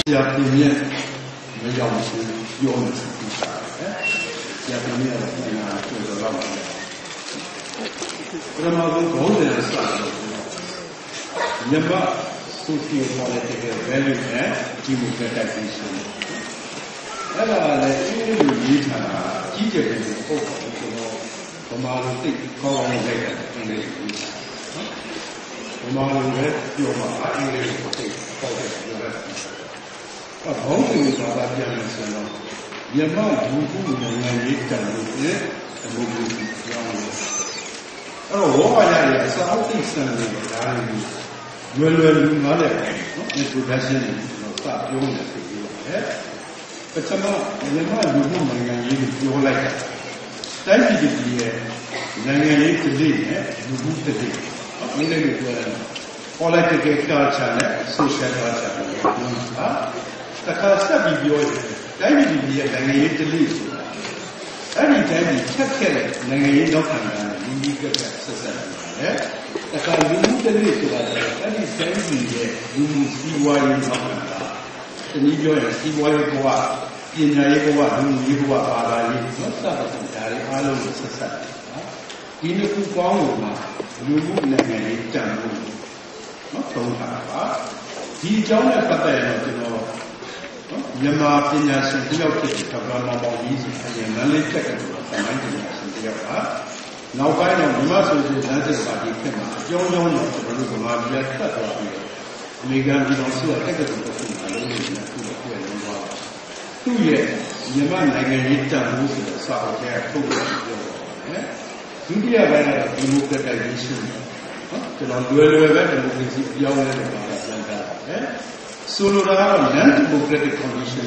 下对面没要求有的是不下来，下对面的对面就是老板。那么从高人算的，你把苏西方的这个value呢，进入这个进行。那个呢，因为遗产啊，季节的后考的时候，我们对高昂的这个应该是遗产。我们有嘛，应该是对高的有的。好久大家讲的是呢，也嘛如果能也讲的是，我们是这样的。我好像也是好对生的，然后原来的，你不担心的，啥用的是有的。怎么也嘛如果能也有来的，但是这能也这里呢，如果这里，应该有个，后来这个调查呢，首先调查的，啊。大家设备标准，但是你也能也这里说，而你在你切开的能也都看看，你一个个是什么？大家用这里说的，而你在你的用西瓜也都看看，你标准西瓜一个啊，今年一个啊，用一个啊，八大一，我啥都是家里阿拉是什么？今年不光有嘛，如果能也占用，我都看吧，你将来不带了这个。မြန်မာပညာရှင်တယောက်ဖြစ်တဲ့ဒေါက်တာမောင်မောင်ကြီးစီအရင်မန္တလေးတက္ကသိုလ်ကသမိုင်းပညာရှင်တယောက်ပါနောက်ပိုင်းတော့မြန်မာဆိုရှယ်လမ်းစစ်ပါတီဖြစ်မှာအကြောင်းကြောင်းတော့ကျွန်တော်တို့ဗမာပြည်ကထွက်သွားပြီးအမေရိကန်ပြည်တော်စုကတက္ကသိုလ်တစ်ခုမှာလုပ်နေတာခုတော့ပြန်လုံးသွားသူ့ရဲ့မြန်မာနိုင်ငံရေးတန်ဖိုးဆိုတဲ့စာအုပ်ထဲထုတ်ပြန်ပြောပါတယ်ဒုတိယပိုင်းကတော့ဒီမိုကရက်တစ်ရေးရှင်းတယ်ကျွန်တော်လွယ်လွယ်ပဲဒီမိုကရေစီပြောင်းလဲတယ်ပါစံတာတယ်ဆိုလိုတာကတော့ non-democratic condition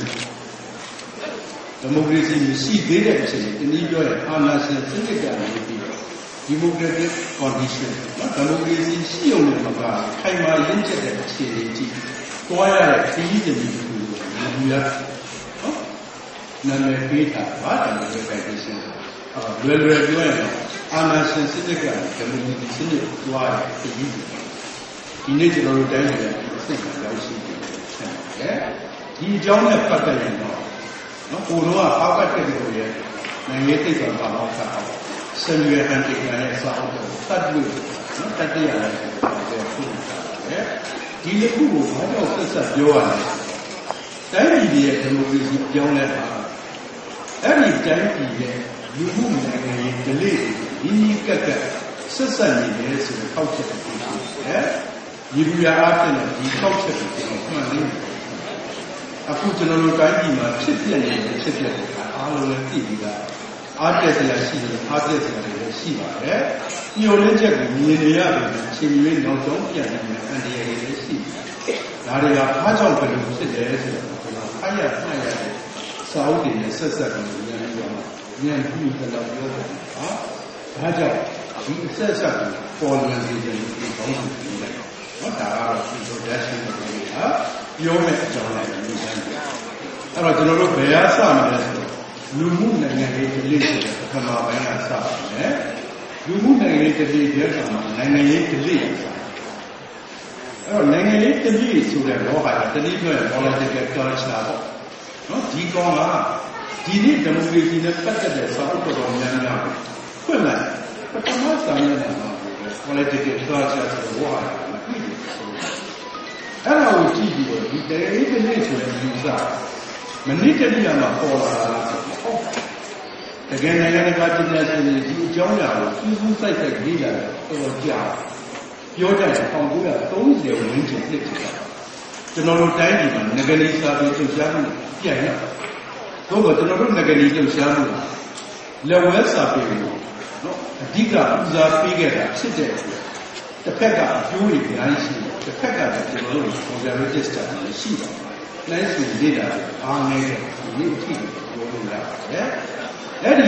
democracy မရှိသေးတဲ့အချိန်တနည်းပြောရင်အာဏာရှင်စနစ်ကနေပြီးတော့ democratic condition democracy ရှိုံနဲ့မှာခိုင်မာရင့်ကျက်တဲ့အခြေအနေကြီးတွားရတဲ့ခရီးစဉ်ကြီးကိုလူရနာမည်ပေးတာဗာ democratic condition လွယ်လွယ်ပြောရင်အာဏာရှင်စနစ်ကနေ democracy စနစ်ကိုတွားရတဲ့ခရီးစဉ်ဒီနေ့ကျွန်တော်တို့တိုင်းပြည်ရဲ့အဆင့်အရောက်ရှိတယ်ဒီအကြောင်းနဲ့ပတ်သက်ရင်တော့ကိုတော့အောက်ကတက်ပြီးတော့နိုင်ငံသိက္ခာပါတော့ဆက်အောင်ဆင်ရွယ်ဟန်တိကနေစာအုပ်ကိုတတ်လို့တတ်ရရတယ်ဆိုတော့ဒီတစ်ခုကိုဘာကြောင့်ဆက်ပြောရလဲတိုင်းပြည်ရဲ့ဒီမိုကရေစီပြောင်းလဲတာအဲ့ဒီတိုင်းပြည်ရဲ့လူမှုနိုင်ငံရေးဒလိဒီကက်ကဆက်ဆက်နေတယ်ဆိုတော့ထောက်ချက်ကိုရှိတယ်ဒီလူရအားဖြင့်ဒီထောက်ချက်ကိုကျွန်တော်မှန်တယ်အခုကျွန်တော်တို့တိုင်းပြည်မှာဖြစ်ပြနေတဲ့ဖြစ်ပြတဲ့အားလုံးလည်းသိပြီးသားအားတက်စရာရှိတယ်အားတက်စရာလည်းရှိပါတယ်။ညှို့လင်းချက်ကိုမြင်နေရတယ်အချိန်ကြီးနောက်ဆုံးပြန်နေတဲ့အန်ဒီရည်လည်းရှိတယ်။ဒါတွေကအားကြောင့်ဘယ်လိုဖြစ်တယ်ဆိုတော့ကျွန်တော်အားရမှတ်ရတဲ့စာအုပ်တွေနဲ့ဆက်ဆက်ပြီးဉာဏ်ပြီးတော့ပြောတယ်ဟာ။ဒါကြောင့်ဒီအဆက်ဆက်ကိုပေါ်လွင်စေတဲ့ဒီကောင်းမှုတွေလည်းဒါကတော့ introduction ကိုပြောမဲ့အကြောင်းလိုက်ပြီးစမ်းတယ်။အဲ့တော့ကျွန်တော်တို့ဘယ်အားစမလဲဆိုတော့လူမှုနိုင်ငံရေးတလိဆိုတဲ့ပထမပိုင်းကစတယ်။လူမှုနိုင်ငံရေးတလိတဲ့အခါမှာနိုင်ငံရေးတလိအဲ့တော့နိုင်ငံရေးတလိဆိုတဲ့လောကကတလိပြောရင် political culture ပေါ့။နော်ဒီကောင်ကဒီနေ့ဒီမိုကရေစီနဲ့ပတ်သက်တဲ့စာအုပ်တော်များများဖွင့်လိုက်ပထမစာမျက်နှာမှာ political culture ဆိုတဲ့ဝါဒကတွေ့တယ်အဲ့ဒါကိုကြည့်ပြီးတော့ဒီတိုင်းတစ်နေ့ဆိုရင်ယူဆမနစ်တတိယမှာပေါ်လာတာဟုတ်တကယ်နိုင်ငံတကာပညာရှင်တွေဒီအကြောင်းအရာကိုစူးစူးစိုက်စိုက်လေ့လာတော့တော်ကြာပြောကြရင်1930ဝန်းကျင်နှစ်ချင်တာကျွန်တော်တို့တိုင်းပြည်မှာငကနေစာပေလှုပ်ရှားမှုပြန်ရတော့ကျွန်တော်တို့ငကနေလှုပ်ရှားမှုလက်ဝဲစာပေကိုနော်အဓိကဦးစားပေးခဲ့တာဖြစ်တဲ့တစ်ဖက်ကအကျိုးတွေအများကြီးရှိတယ်တစ်ဖက်ကလည်းကျွန်တော်တို့ conservative style နဲ့ရှိပါတယ်။နိုင်စုနေတာအားနည်းတဲ့ဒီအဖြစ်ကိုပြောလို့ရတယ်။အဲ့ဒီ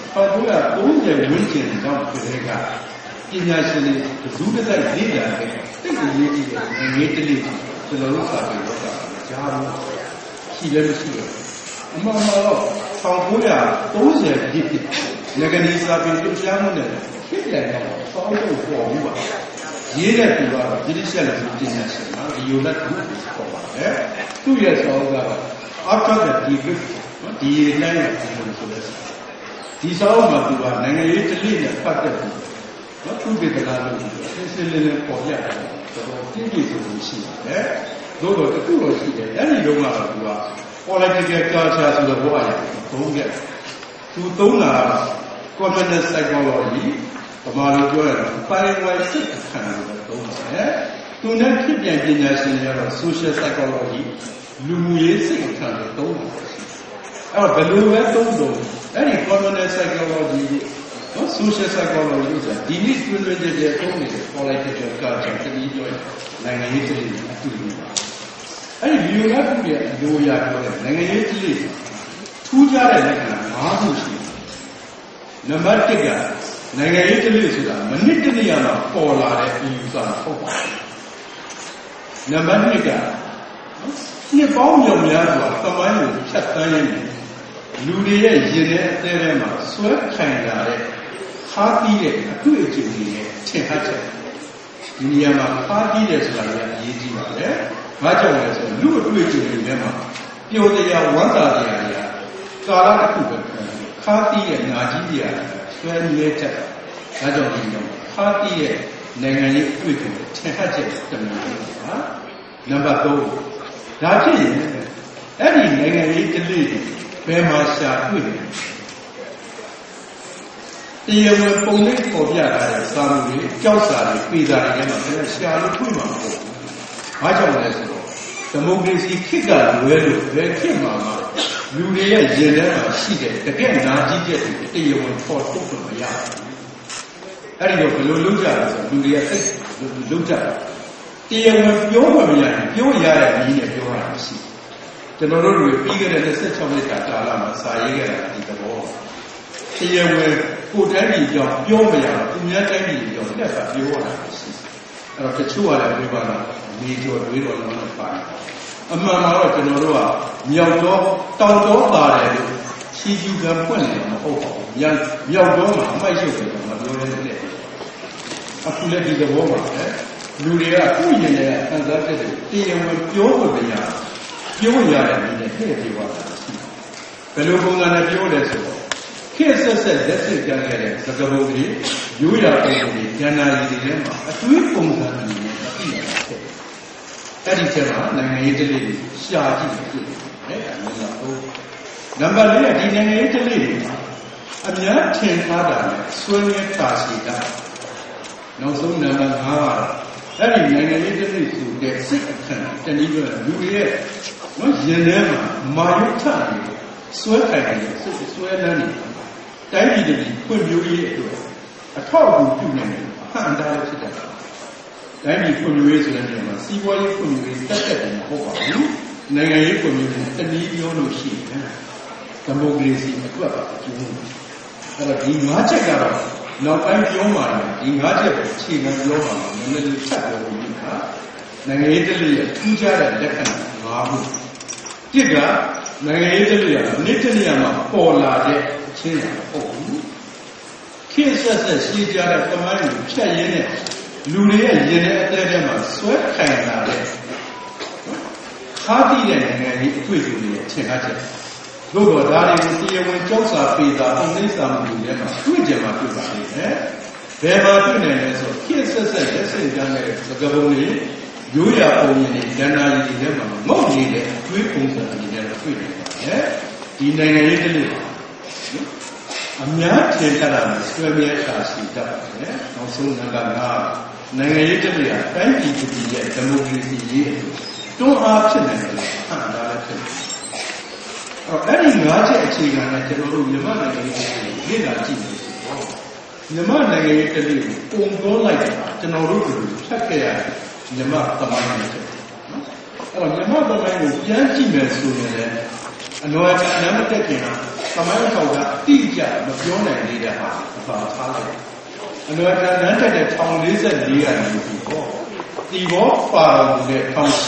1930ဝန်းကျင်တော့ဒီကပညာရှင်တွေဒုတိယလေ့လာတဲ့တိတ်အရေးကြီးတဲ့ငွေတလေးကျွန်တော်တို့စာပေတော့ကြားလို့ရှိလည်းမရှိဘူး။အမှန်တော့1930ပြည့်ငကနေစာပေလှုပ်ရှားမှုနဲ့ဖြစ်တယ်တော့စောင်းလို့ပေါ်ပြီးပါရေးတဲ့သူကတော့တိတိကျကျပညာရှင်ပါဒီလိုလက်ကိုခေါ်ပါတယ်သူ့ရဲ့ဆောင်းကတော့ after the debate ဒီတိုင်းရဲ့ဆိုလို့ဒီဆောင်းမှာသူကနိုင်ငံရေးတလိနဲ့ပတ်သက်ပြီးသူ့ဒေသကလို့ဆင်းလင်းလင်းပေါ်ပြတယ်တော့ပြည့်ပြည့်စုံစုံရှိတယ်သို့တော့တခုတော့ရှိတယ်အဲ့ဒီတော့ကတော့သူက political culture ဆိုတော့ဘာလဲသုံးခဲ့သူသုံးတာက communist psychology ဗမာလိုပြောရတော့ပိုင်းဝိုင်းစိတ်အခါလို့သုံးပါတယ်သူနဲ့ဖြစ်ပြန်ပညာရှင်တွေကတော့ social psychology လူမှုရေးစိတ်အခါလို့သုံးပါတယ်အဲ့တော့ဘယ်လိုပဲသုံးလို့အဲ့ဒီ communist psychology social psychology ဆိုတာဒီနေ့တွင်တွင်ကျကျသုံးနေတဲ့ political culture တတိယပြောနိုင်ငံရေးတည်းအတူတူပါအဲ့ဒီလူရပုရဲ့အလိုအရာပြောတဲ့နိုင်ငံရေးတည်းထူးခြားတဲ့လက္ခဏာ၅ခုရှိတယ်နံပါတ်1ကနိုင်ငံရေးတည်းဆိုတာမနစ်တနေ့မှာပေါ်လာတဲ့အယူဆဟုတ်ပါတယ်နံပါတ်2ကနှစ်ပေါင်းမြောက်များစွာသမိုင်းကိုဖြတ်သန်းရင်းလူတွေရဲ့ရင်ထဲအသေးထဲမှာဆွဲခံရတဲ့ခါးတီးတဲ့အတွေ့အကြုံတွေရဲ့ထင်ဟပ်ချက်ဒီနေရာမှာခါးတီးတယ်ဆိုတာလည်းအရေးကြီးပါတယ်။ဘာကြောင့်လဲဆိုတော့လူအတွေ့အကြုံတွေထဲမှာပျော်တရားဝမ်းသာတရားတွေကကာလတစ်ခုပဲခါးတီးရဲ့နာကြီးတရားဆွဲမြဲချက်ဒါကြောင့်ဒီတော့ခါးတီးရဲ့နိုင်ငံရေးအတွေ့အကြုံထင်ဟပ်ချက်တမျိုးပါ။နံပါတ်3ဒါဖြစ်ရင်အဲ့ဒီနိုင်ငံရေးတလိဘယ်မှာရှာတွေ့လဲတရားဝင်ပုံလေးပေါ်ပြတာတဲ့စာမှုတွေကြောက်စာတွေပေစာတွေထဲမှာလည်းရှာလို့တွေ့မှာမဟုတ်ဘူး။ဘာကြောင့်လဲဆိုတော့ဒီမိုကရေစီခေတ်ကလွဲလို့ဘယ်ခေတ်မှာလူတွေရဲ့ရင်ထဲမှာရှိတဲ့တကယ်နာကြီးချက်တွေတရားဝင်ပေါ်ထုတ်လို့မရဘူး။အဲ့ဒီတော့ဘယ်လိုလုပ်ကြလဲဆိုတော့လူတွေကသိလုပ်ကြတာတရားဝင်ပြောမှမရရင်ပြောရတဲ့နည်းနဲ့ပြောရတာရှိတယ်။ကျွန်တော်တို့တွေပြီးခဲ့တဲ့26နှစ်ကာလမှာစာရေးခဲ့တာဒီသဘောတရားဝင်ကိုယ်တိုင်းပြည်ကြောင့်ပြောမရတော့သူများတိုင်းပြည်ကြောင့်တက်တာပြောရတာရှိအဲ့တော့တချို့ကလည်းပြောပါတော့နေကျော်တွေးတော်လုံးပါတယ်အမှန်မှာတော့ကျွန်တော်တို့ကမြောက်တော့တောင်တော့ပါတယ်လို့ချီကျူကံဖွင့်နေမှာမဟုတ်ပါဘူးမြောက်တော့မှာအမိုက်ရုပ်တယ်မပြောရတဲ့အခုလည်းဒီသဘောပါပဲလူတွေကကိုယ်ရင်နဲ့ခံစားချက်တွေတရားဝင်ပြောဖို့တရားပြောရတယ်နည်းနဲ့ထည့်ပြပါတာရှိဘယ်လိုပုံစံနဲ့ပြောလဲဆိုတော့ခေတ်ဆက်ဆက်လက်စစ်ကြခဲ့တဲ့သကပုံတွေရိုးရာပုံတွေဉာဏ်နာရည်တွေထဲမှာအတွေးပုံစံတွေနဲ့အပြည့်အစုံအဲ့ဒီချက်မှာနိုင်ငံရေးတလေးရှာကြည့်ဖြစ်တယ်အဲ့ဒါမျိုးတော့နံပါတ်4ကဒီနိုင်ငံရေးတလေးတွေအများထင်ထားတာနဲ့ဆွေးနွေးတာရှိတာနောက်ဆုံးနံပါတ်5ကအဲ့ဒီနိုင်ငံရေးတလေးဆိုတဲ့စိတ်အခန့်တနည်းပြောလူရဲ့ရင်ထဲမှာမာယုထနေဆွဲခိုင်နေတဲ့ဆွဲလန်းနေတိုင်းပြည်တွေဖွံ့ဖြိုးရေးအတွက်အထောက်အကူပြုနိုင်တယ်ဟန်တာလို့ဖြစ်တယ်တိုင်းပြည်ဖွံ့ဖြိုးရေးဆိုတဲ့နေရာမှာစီးပွားရေးဖွံ့ဖြိုးရေးတက်တယ်မဟုတ်ပါဘူးနိုင်ငံရေးဖွံ့ဖြိုးရေးတနည်းပြောလို့ရှိတယ်ဒီမိုကရေစီအတွက်ပါအကျိုးအဲ့တော့ဒီ၅ချက်ကတော့နောက်ပိုင်းပြောမှာဒီ၅ချက်ကိုအခြေခံပြောမှာနည်းနည်းလေးချက်ပြောလို့ဟာနိုင်ငံရေးတလေးရဲ့ထူးခြားတဲ့လက္ခဏာ၅ခုတစ်ကနိုင်ငံရေးတလေးကနေ့တနေ့မှာပေါ်လာတဲ့အချင်းအရာမဟုတ်ဘူးခေတ်ဆက်ဆက်ရှိကြတဲ့သမိုင်းကိုဖြတ်ရင်းနဲ့လူတွေရဲ့ရင်ထဲအသေးထဲမှာဆွဲခံလာတဲ့ခါးတိတဲ့နိုင်ငံရေးအတွေ့အကြုံတွေရဲ့ထင်ဟပ်ချက်သို့တော်ဒါတွေကိုတရားဝင်ကြောက်စာပေစာပုံနှိမ့်စာမှုတွေထဲမှာတွေ့ကြမှာတွေ့ပါလိမ့်မယ်ဘယ်မှာတွေ့နိုင်လဲဆိုခေတ်ဆက်ဆက်လက်ဆင့်ကမ်းတဲ့သကပုံတွေရိုးရာပုံရင်တွေဉာဏ်နာရည်တွေထဲမှာငုံနေတဲ့အတွေးပုံစံတွေနဲ့တွေ့နိုင်ပါတယ်ဒီနိုင်ငံရေးတလေးအများထင်ကြတာနဲ့ဆွေးမြဲတာရှိတတ်ပါတယ်နောက်ဆုံးနံပါတ်5နိုင်ငံရေးတလေးကတိုင်းပြည်ပြည်ရဲ့ဒီမိုကရေစီရေးတွန်းအားဖြစ်နိုင်တယ်လို့ဟန်တာလည်းဖြစ်တယ်အဲ့ဒီ၅ချက်အခြေခံနဲ့ကျွန်တော်တို့မြန်မာနိုင်ငံရေးလေ့လာကြည့်လို့ဆိုတော့မြန်မာနိုင်ငံရေးတလေးကိုပုံသွင်းလိုက်တာကျွန်တော်တို့ကဖြတ်ခဲ့ရတယ်မြန်မာသမိုင်းနဲ့ဖြစ်တယ်နော်အဲ့တော့မြန်မာသမိုင်းကိုပြန်ကြည့်မယ်ဆိုရင်လည်းအနွယ်ကအနမ်းမတက်ခင်ကသမိုင်းထောက်တာတိကျမပြောနိုင်သေးတဲ့ဟာအပါထားလိုက်အနွယ်ကနန်းတက်တဲ့1044ရာနေပြီဟောဒီဘောပါတော်မူတဲ့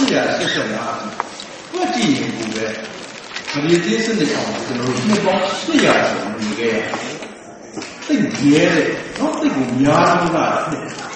1885တွက်ကြည့်ရင်ကိုပဲမရည်သေးစနစ်အောင်ကျွန်တော်တို့နှစ်ပေါင်း800ကျော်နေခဲ့ရတယ်သိရဲတဲ့နော်သိကိုများလို့လား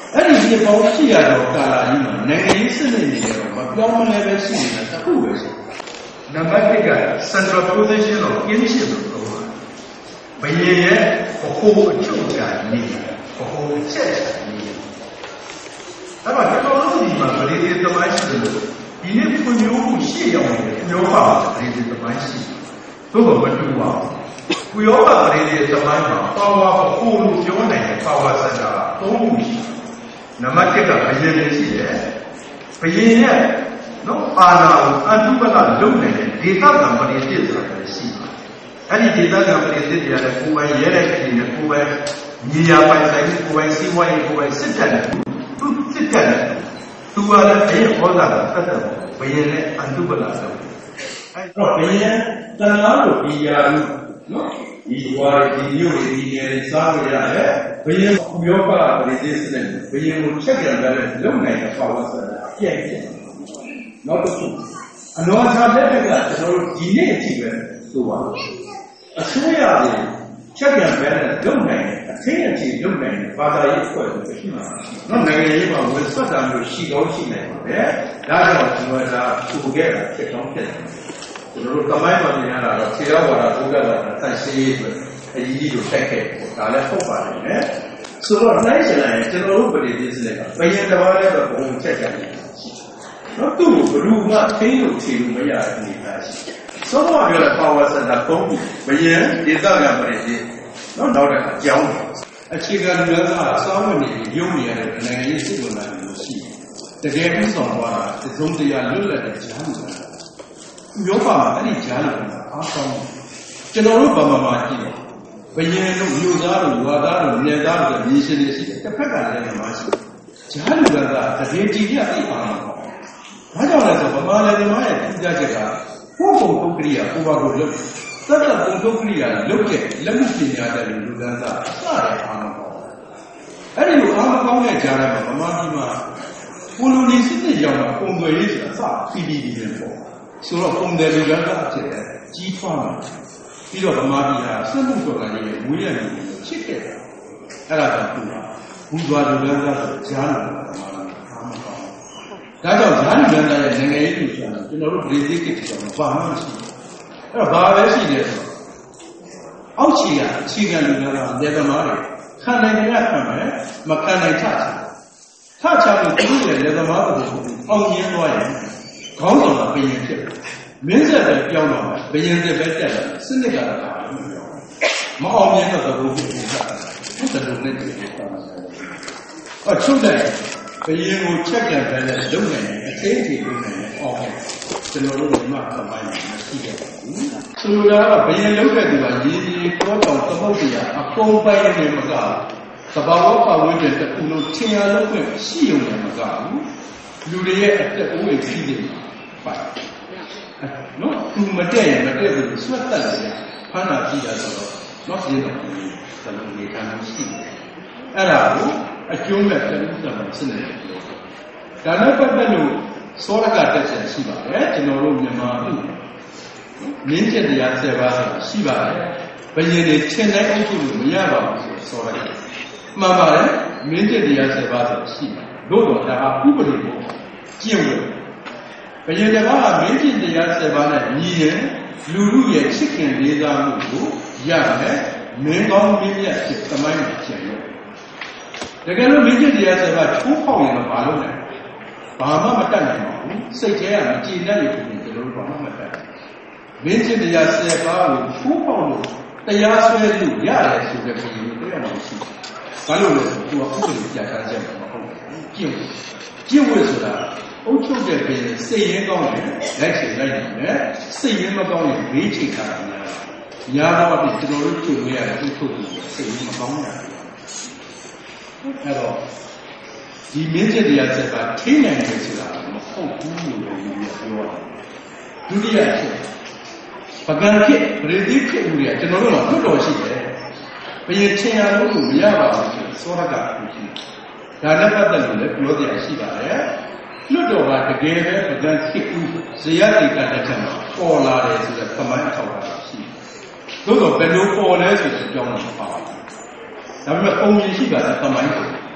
အဲ့ဒီဒီပေါင်းရှိရတော့ကာလာကြီးမှာနိုင်ငံရေးစနစ်တွေတော့မပြောင်းမလဲပဲရှိနေတာတခုပဲရှိနံပါတ်1က central position of kinship လို့ပြောတာဘယင်ရဲ့ဘခိုးအချုပ်ချာနေဘခိုးအချက်ချာနေအဲ့တော့ကျွန်တော်တို့ဒီမှာဗလေဒီသမိုင်းရှိတယ်လို့ဒီနေ့ဖွံ့ဖြိုးမှုရှေ့ရောက်နေတဲ့ပြောပါဗလေဒီသမိုင်းရှိသို့တော်မတူပါဘူးပြောပါဗလေဒီသမိုင်းမှာပါဝါဘခိုးလို့ပြောနိုင်တဲ့ပါဝါစတာ၃ခုရှိနံပါတ်1ကဘယင်နဲ့ရှိတယ်ဘယင်ရဲ့နော်အာနာကိုအတုပကလုံနေတဲ့ဒေသကံပရိသတ်ဆိုတာရှိပါတယ်အဲ့ဒီဒေသကံပရိသတ်တွေကလည်းကိုယ်ပိုင်ရဲတဲ့ပြည်နဲ့ကိုယ်ပိုင်ညီယာပိုင်ဆိုင်ကိုယ်ပိုင်စီးပွားရေးကိုယ်ပိုင်စစ်တပ်နဲ့သူစစ်တပ်နဲ့သူကလည်းဘယင်ဟောတာတတ်တယ်ဘယင်နဲ့အတုပကလုံအဲ့တော့ဘယင်တဏှာတို့ဒီယာလူနော်ဒီဝါဒီမြို့ဒီနေရာစားရရတယ်ဘယင်ဥယောပပရိသေစနဲ့ဘယင်ကိုချက်ကြံတယ်လုံနိုင်တဲ့ပါဝါဆိုတာအပြည့်အစုံနောက်တစ်ခုအနောသာတဲ့ကကျွန်တော်တို့ဒီနေ့အထိပဲဆိုပါလို့အစိုးရတွေချက်ကြံတယ်လုံနိုင်အထင်းအထိလုံနိုင်ဘာသာရေးအဖွဲ့တွေရှိမှာနော်နိုင်ငံရေးမှာဝင်ဆက်တာမျိုးရှိကောင်းရှိနိုင်ပါတယ်ဒါကြောင့်ကျွန်တော်ကပို့ခဲ့တာဖြစ်ကောင်းဖြစ်တယ်ကျွန်တော်တို့တမိုင်းမှာမြင်ရတာတော့ခြေရောက်လာတာဘုရားကတန်ရှင်းရေးအတွက်အကြီးကြီးကိုတိုက်ခဲ့တယ်ဒါလည်းဟုတ်ပါတယ်နဲ့ဆိုတော့နိုင်ချင်တယ်ကျွန်တော်တို့ပြည်ပြည်စနစ်ကဘယင်တစ်ပါးလည်းတော့ဘုံချက်ကြတယ်နော်သူ့ကိုဘယ်သူမှထိန်းလို့ခြေလို့မရတဲ့အနေအထားရှိစောစောပြောတဲ့ power center သုံးခုဘယင်ဒေသကပြည်ပြည်နော်နောက်တဲ့အကြောင်းအခြေခံလူသားကစောဝင်နေရုံနေရတဲ့နိုင်ငံရေးစိတ်ဝင်စားမှုရှိတယ်တကယ်ပြီးဆောင်သွားတာသုံးတရားလွတ်လပ်တဲ့ကြားမှုယောပါအဲ့ဒီကြားလို့အားကောင်းကျွန်တော်တို့ဗမာမှာကြည့်တယ်ဘယင်တို့လူသားတို့ဝါသားတို့နေသားတို့မြေရှင်တွေရှိတယ်တစ်ဖက်ကလည်းဗမာရှိကြားလူကတကယ်ကြည့်ရသိပါမှာဘာကြောင့်လဲဆိုဗမာလည်းဗမာရဲ့ထူးခြားချက်ကကိုယ်ပုံပုဂ္ဂလိကကိုယ်ပါကိုလုပ်သတ္တပုံပုဂ္ဂလိကလုပ်တဲ့လက်မှုပညာတဲ့လူသားစတဲ့အားမကောင်းအဲ့ဒီလိုအားမကောင်းတဲ့ကြားထဲမှာဗမာပြည်မှာကိုလိုနီစစ်စစ်ရောက်တာပုံသွယ်ရေးဆိုတာစပြီးပြီးနေပေါ့ဆိုတော့ပုံတယ်လူသားကအဖြစ်ကြီးထွားမှာပြီးတော့ဗမာပြည်ဟာစစ်မှုတော်ကလည်းဝေးရနေတယ်ချစ်ခဲ့တယ်အဲ့ဒါကြောင့်သူကဘူဇွာလူသားကကြားလို့ဗမာပြည်အားမကောင်းဒါကြောင့်ဈာန်လူသားရဲ့နိုင်ငံရေးလူဆိုတာကျွန်တော်တို့ဗေဒိကိစ္စတော့ဘာမှမရှိဘူးအဲ့တော့ဘာပဲရှိတယ်ဆိုအောက်ခြေကအခြေခံလူသားကလက်သမားတွေခံနိုင်ကြခံမယ်မခံနိုင်ချလို့သူတို့ရဲ့လက်သမားတို့အောင်ရင်းသွားရင်ခေါင်းဆောင်ကဘယင်ဖြစ်မင်းဆက်ပဲပြောင်းတော့ဘယင်ဆက်ပဲတက်တယ်စနစ်ကတော့မအောင်မြင်တော့သဘောဖြစ်နေတာဟုတ်တယ်လို့လည်းပြောတာအချုပ်တယ်ဘယင်ကိုချက်ကြံတယ်လုံနိုင်တယ်အသေးသေးလုံနိုင်တယ်အော်ကျွန်တော်တို့ကမှသမိုင်းမရှိခဲ့ဘူးဆိုလိုတာကဘယင်လုံတဲ့သူကရည်ရည်ပေါ်တော်သမုတ်တရားအကုန်ပိုင်းနေမှာကသဘာဝပတ်ဝန်းကျင်တစ်ခုလုံးထင်ရလို့ရှိရုံနဲ့မကဘူးလူတွေရဲ့အသက်အိုးအိမ်ကြီးတွေပါနော်သူမတက်ရင်မတက်ဘူးဆွတ်တက်တယ်ဖမ်းတာကြည့်တာဆိုတော့နော်ဒီတော့ဒီလိုနေတာရှိတယ်အဲ့ဒါကိုအကျိုးမဲ့ပြုလုပ်တာဖြစ်နေတယ်ဒါနဲ့ပတ်သက်လို့စောရကတက်ချက်ရှိပါတယ်ကျွန်တော်တို့မြန်မာလူမင်းကျက်တရား10ပါးဆိုတာရှိပါတယ်ဘယင်တွေထင်တဲ့အုပ်စုလို့မရပါဘူးဆိုစောရကမှန်ပါတယ်မင်းကျက်တရား10ပါးဆိုတာရှိတယ်တို့တော့ဒါဥပဒေကိုကျင့်ဝတ်ဘယင်တကားကမင်းကျင့်တရား10ပါးနဲ့ညီရင်လူလူရဲ့ချစ်ခင်လေးစားမှုကိုရမယ်မင်းကောင်းမင်းမြတ်ဖြစ်သမိုင်းကိုကျင့်လို့တကယ်လို့မင်းကျင့်တရား10ပါးချိုးဖောက်ရင်တော့မလုပ်နိုင်ဘာမှမတတ်နိုင်ပါဘူးစိတ်ထဲကမကြည်တတ်ရင်ကျွန်တော်တို့ဘာမှမတတ်မင်းကျင့်တရား10ပါးကိုချိုးဖောက်လို့တရားဆွဲလို့ရတယ်ဆိုတဲ့ပြည်ကိုတွေ့ရမှာရှိတယ်ဘာလို့လဲဆိုတော့သူကဥပဒေပြဋ္ဌာန်းချက်မဟုတ်ဘူးကျင့်ဝတ်ဆိုတာအုပ်ချုပ်တဲ့ပြည်စိတ်ရင်းကောင်းရင်လက်ချေလိုက်နိုင်တယ်စိတ်ရင်းမကောင်းရင်ဘေးချိတ်ထားတယ်ညာတော့ဒီကျွန်တော်တို့ကြုံရတဲ့အုပ်ချုပ်မှုစိတ်ရင်းမကောင်းတာအဲ့တော့ဒီမင်းကျက်တရားချက်ကထိနိုင်တယ်ဆိုတာမဟုတ်ဘူးလို့ပြောတာဒုတိယချက်ပကံဖြစ်ပရိသတ်ဖြစ်မှုတွေကကျွန်တော်တို့ကလွတ်တော်ရှိတယ်ဘယ်ရင်ထင်ရလို့မရပါဘူးဆိုစောရကရှိဒါနဲ့ပတ်သက်လို့လည်းပြောပြရှိပါတယ်လွတ်တော်ကတကယ်ပဲပကံဖြစ်မှုဇယတိကတစ်ချက်မှာပေါ်လာတယ်ဆိုတဲ့သမိုင်းအထောက်အထားရှိသို့တော့ဘယ်လိုပေါ်လဲဆိုတဲ့အကြောင်းကိုပါဒါပေမဲ့ပုံမြင်ရှိတာသမိုင်းကို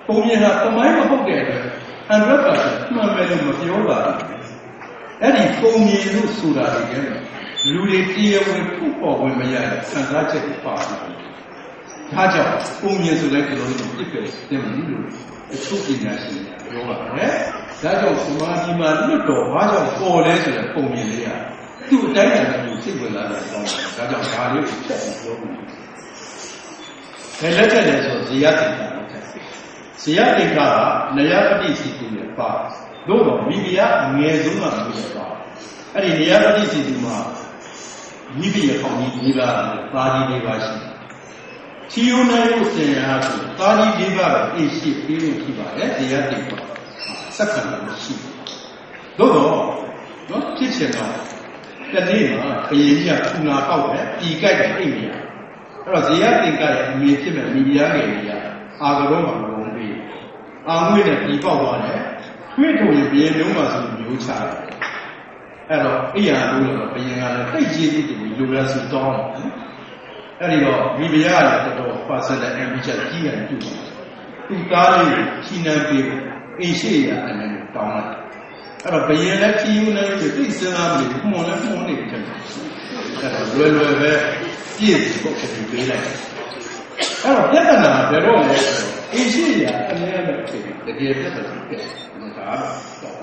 ပုံမြင်တာသမိုင်းမဟုတ်တဲ့အတွက်100%မှန်မယ်လို့မပြောပါဘူးအဲ့ဒီပုံမြင်လို့ဆိုတာတွေကျတော့လူတွေတရားဝင်ထုတ်ပေါ်ဝင်မရတဲ့ခံစားချက်တွေပါတယ်ဒါကြောင့်ပုံမြင်ဆိုတဲ့ကျွန်တော်တို့ပြစ်ပယ်တယ်မလို့အချုပ်ပညာရှင်ပြောပါတယ်ဒါကြောင့်သမာဓိမှာလွတ်တော်ဘာကြောင့်ပေါ်လဲဆိုတဲ့ပုံမြင်လေးကသူ့အတိုင်းအတာကိုသိဝင်လာတာပေါ့ဒါကြောင့်ဒါလေးကိုချက်ပြီးပြောလို့ဘယ်လက်ချက်လဲဆိုဇေယတိတာဇေယတိကနယပတိစီတူနဲ့ပါတို့တော့မိဖုရားအငယ်ဆုံးကမျိုးပါအဲ့ဒီနယပတိစီတူမှာမိဖုရားကောင်ကြီး၄ပါးပါဠိ၄ပါးရှိချီယုံနိုင်လို့ဆင်ရဆိုပါဠိ၄ပါးပဲအရှိပြီးလို့ရှိပါတယ်ဇေယတိပါစက္ကန့်လို့ရှိတို့တော့နော်ဖြစ်ချင်တော့တနေ့မှာဘုရင်ကြီးကခုနာပေါက်တယ်ပြီးကြိုက်တယ်အိမ်ကြီးအဲ့တော့ဇေယသင်္ကရဲ့အမေဖြစ်မဲ့မိဖုရားငယ်ကြီးကအာကရောမှာမကုန်ပြီးအာငွေနဲ့ပြီးပေါက်သွားတယ်ထွေးထုံရင်ဘုရင်လုံးမှာဆိုမျိုးချတယ်အဲ့တော့အိယာလို့တော့ဘုရင်ကလည်းတိတ်ကြီးသူလူရဆူတောင်းအဲ့ဒီတော့မိဖုရားကလည်းတော်တော် personal ambition ကြီးရတယ်သူသားလေးချီနှံပေးအိရှိရအနေနဲ့တောင်းလိုက်အဲ့တော့ဘယင်လည်းဖြီးယူနေပြီသိစမ်းအားမလို့မှုံလည်းမှုံနေတယ်အဲ့တော့လွယ်လွယ်ပဲပြည့်စုံဖို့ပေးလိုက်အဲ့တော့ပြဿနာဘယ်တော့လဲဆိုတော့အိရှိရအနေနဲ့ဖြစ်တကယ်ပြဿနာဖြစ်ဒါတော့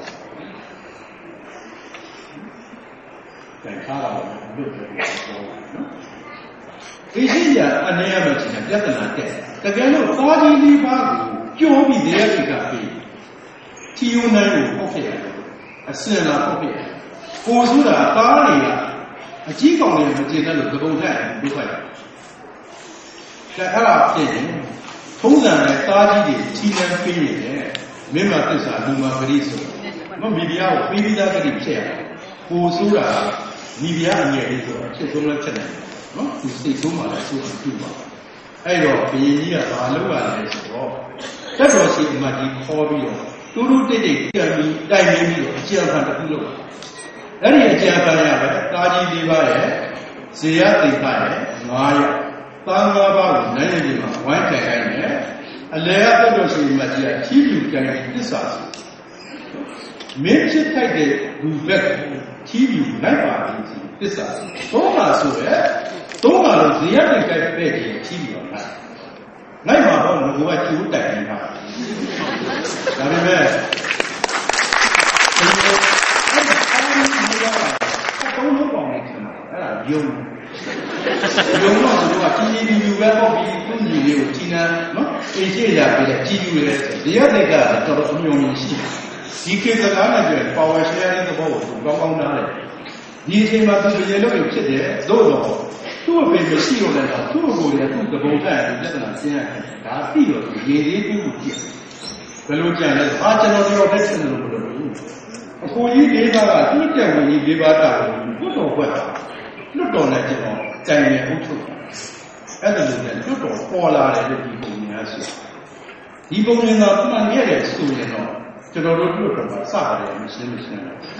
တိုင်ခါတော့လွတ်တယ်ပြောနော်အိရှိရအနေနဲ့ဖြစ်ပြဿနာတက်တကယ်လို့ပါဠိလေးပါးကိုကြောပြီးတရားသိတာပြီးချီယူနိုင်ကိုပေါ့ဖြစ်ရတယ်အစင်လာပေါ့ဖြစ်ရတယ်ကိုဆိုတာသားတွေကအကြီးကောင်တွေမကျေတတ်လို့သဘုံထက်ဒုက္ခရတယ်အဲ့ဒါဖြစ်ရင်ထုံးစံနဲ့သားကြီးတွေချီနှံပေးနေတယ်မင်းမသစ္စာလူမပရိဆိုတော့မိဖုရားကိုပြီးပြီးသားကတိဖြစ်ရတယ်ကိုဆိုတာမိဖုရားအငယ်လေးဆိုတော့ဖြစ်ဆုံးလည်းဖြစ်တယ်နော်ဒီစိတ်ဆုံးမှလည်းဆိုတူပါအဲ့တော့ဘုရင်ကြီးကဘာလုပ်ရလဲဆိုတော့တက်တော်ရှိအမတ်ကြီးခေါ်ပြီးတော့တူတူတိတ်တိတ်ပြန်ပြီးတိုင်ပြီးတော့အကျဉ်းဖန်တစ်ခုလုပ်အဲ့ဒီအကျဉ်းဖန်ရပဲတာကြီး၄ပါးရဲ့ဇေယသင်္ခရဲ့9ရက်သား၅ပါးကိုနိုင်နေမှာဝိုင်းထိုင်ခိုင်းတယ်အလယ်ကတက်တော်ရှိအမတ်ကြီးကချီးမြှောက်ကြတဲ့သစ္စာမင်းဖြစ်ထိုက်တဲ့လူဘက်ချီးမြှောက်လိုက်ပါလိမ့်သစ္စာသုံးပါဆိုရဲသုံးပါလို့ဇေယသင်္ခရဲ့ပဲ့ကြီးချီးမြှောက်လိုက်မှာတော့ငါကကျိုးတိုင်နေတာဒါပေမဲ့သုံးလုံးပေါင်းနေတယ်အဲ့ဒါယုံတော့သူကကြီးကြီးယူပဲပေါ့ပြီးသူ့ညီလေးကိုကြီးနာနော်အေးရှိရပြီးတော့ကြီးယူရဲဒီရက်တွေကတော်တော်အမြုံမြင်ရှိဒီခေတ်ကလည်းကြည့် power sharing သဘောကိုကောင်းကောင်းနားတယ်ဒီအချိန်မှာသူရေလို့ဖြစ်တယ်သို့တော့သူ့အဖေမရှိတော့လည်းသူ့ကိုယ်လည်းသူ့သဘောကပြဿနာရှင်းရတယ်ဒါပြီးတော့ရေလေးတူးကြည့်ဘယ်လိုကြံလဲကျွန်တော်တက်ချင်လို့လို့အကိုကြီး၄ပါးကသူ့တက်ဝင်ကြီး၄ပါးတာကိုလွတ်တော်ဘက်လွတ်တော်နဲ့ကျွန်တော်ကြံနေအုပ်ချုပ်အဲ့ဒါလို့လည်းလွတ်တော်ပေါ်လာတယ်လို့ဒီပုံများဆိုဒီပုံများကမှန်ခဲ့တယ်ဆိုရင်တော့ကျွန်တော်တို့လွတ်တော်မှာစပါတယ်မရှင်းဘူး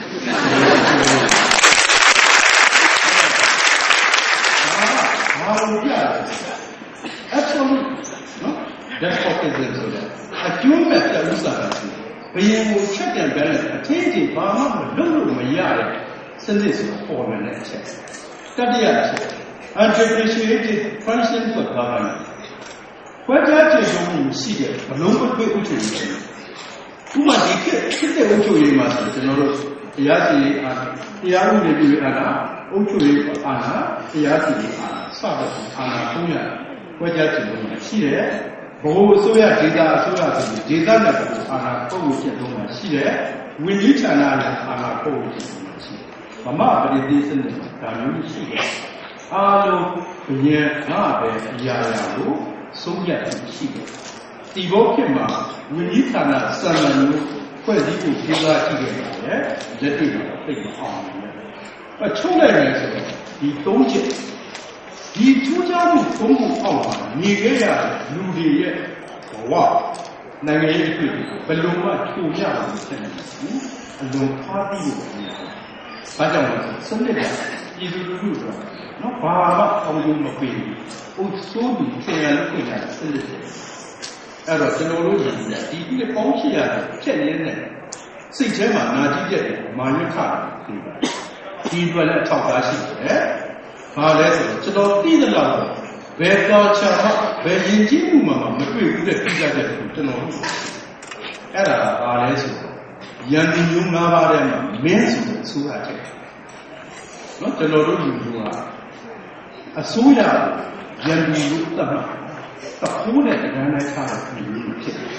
ဘာလို့ပြလဲ absolute နော် despotism ဆိုတဲ့အကျိုးမဲ့တဲ့ဥစ္စာတွေဘယင်ကိုချက်ပြန်ပြန်တဲ့အထင်းကြီးဘာမှမလုပ်လို့မရတဲ့စနစ်ဆိုပေါ်လာတဲ့အချက်တတိယအချက် undifferentiated function for government ခွဲခြားခြေဆုံးမှုရှိတဲ့ဘလုံးမတွေ့ဥချုပ်ရေးဥပမာဒီခေတ်ဖြစ်တဲ့ဥချုပ်ရေးမှာဆိုကျွန်တော်တို့တရားစီရင်အားတရားဥပဒေပြုအားအုပ်ချုပ်ရေးအာဏာတရားစီရင်အားစတဲ့အာဏာသုံးရခွဲခြားခြေဆုံးမှုရှိတယ်ဘိုးအစိုးရဒေသအစိုးရဆိုပြီးဒေသနဲ့အာဏာပုတ်လို့ဖြစ်တော့မှရှိတယ်ဝန်ကြီးဌာနနဲ့အာဏာပုတ်လို့ဖြစ်တော့မှရှိတယ်မမပရိသေစနစ်ဒါမျိုးရှိတယ်အားလုံးဘုရင်ငါပဲအရာရာကိုဆုံးဖြတ်ရှိတယ်ဒီဘောဖြစ်မှာဝန်ကြီးဌာနစံနမျိုးဖွဲ့စည်းဖို့ကြိုးစားကြည့်ခဲ့ပါတယ်လက်တွေ့မှာသိမအောင်ဘူးအချုပ်လိုက်မယ်ဆိုတော့ဒီ၃ချက်ဒီထူးခြားမှုသုံးခုအောက်မှာနေခဲ့ရတဲ့လူတွေရဲ့ဘဝနိုင်ငံရေးအတွေ့အကြုံဘယ်လိုမှချိုးရအောင်ဆက်နေဘူးအလုံးထားပြီးလို့ပြောတယ်။ဘာကြောင့်လဲစနစ်ကပြည်သူလူထုဆိုတော့ဘာမှအောင်းကျုံမပေးဘူး။ဥဆိုးပြီးဆရာလုပ်နေတာစနစ်တွေ။ဒအဲ့တော့ကျွန်တော်တို့ဒီနှစ်ပေါင်း800ချက်ရင်းနဲ့စိတ်ထဲမှာနာကြည့်တဲ့မာနခဒီအတွက်လည်းထောက်ထားရှိတယ်။ဘာလဲဆိုတော့ကျွန်တော်သိသလောက်ဘယ်ကောချာဘယ်ရင်ကြီးမှုမှမတွေ့ဘူးတဲ့ပြကြတဲ့ကျွန်တော်အဲ့ဒါဘာလဲဆိုတော့ယန္တိမျိုး၅ပါးထဲမှာမင်းဆိုတဲ့ဆိုရချက်နော်ကျွန်တော်တို့လူမျိုးကအစိုးရယန္တိမျိုးသတ်မှတ်တခိုးနဲ့တကန်းနဲ့ထားတဲ့လူမျိုးဖြစ်တယ်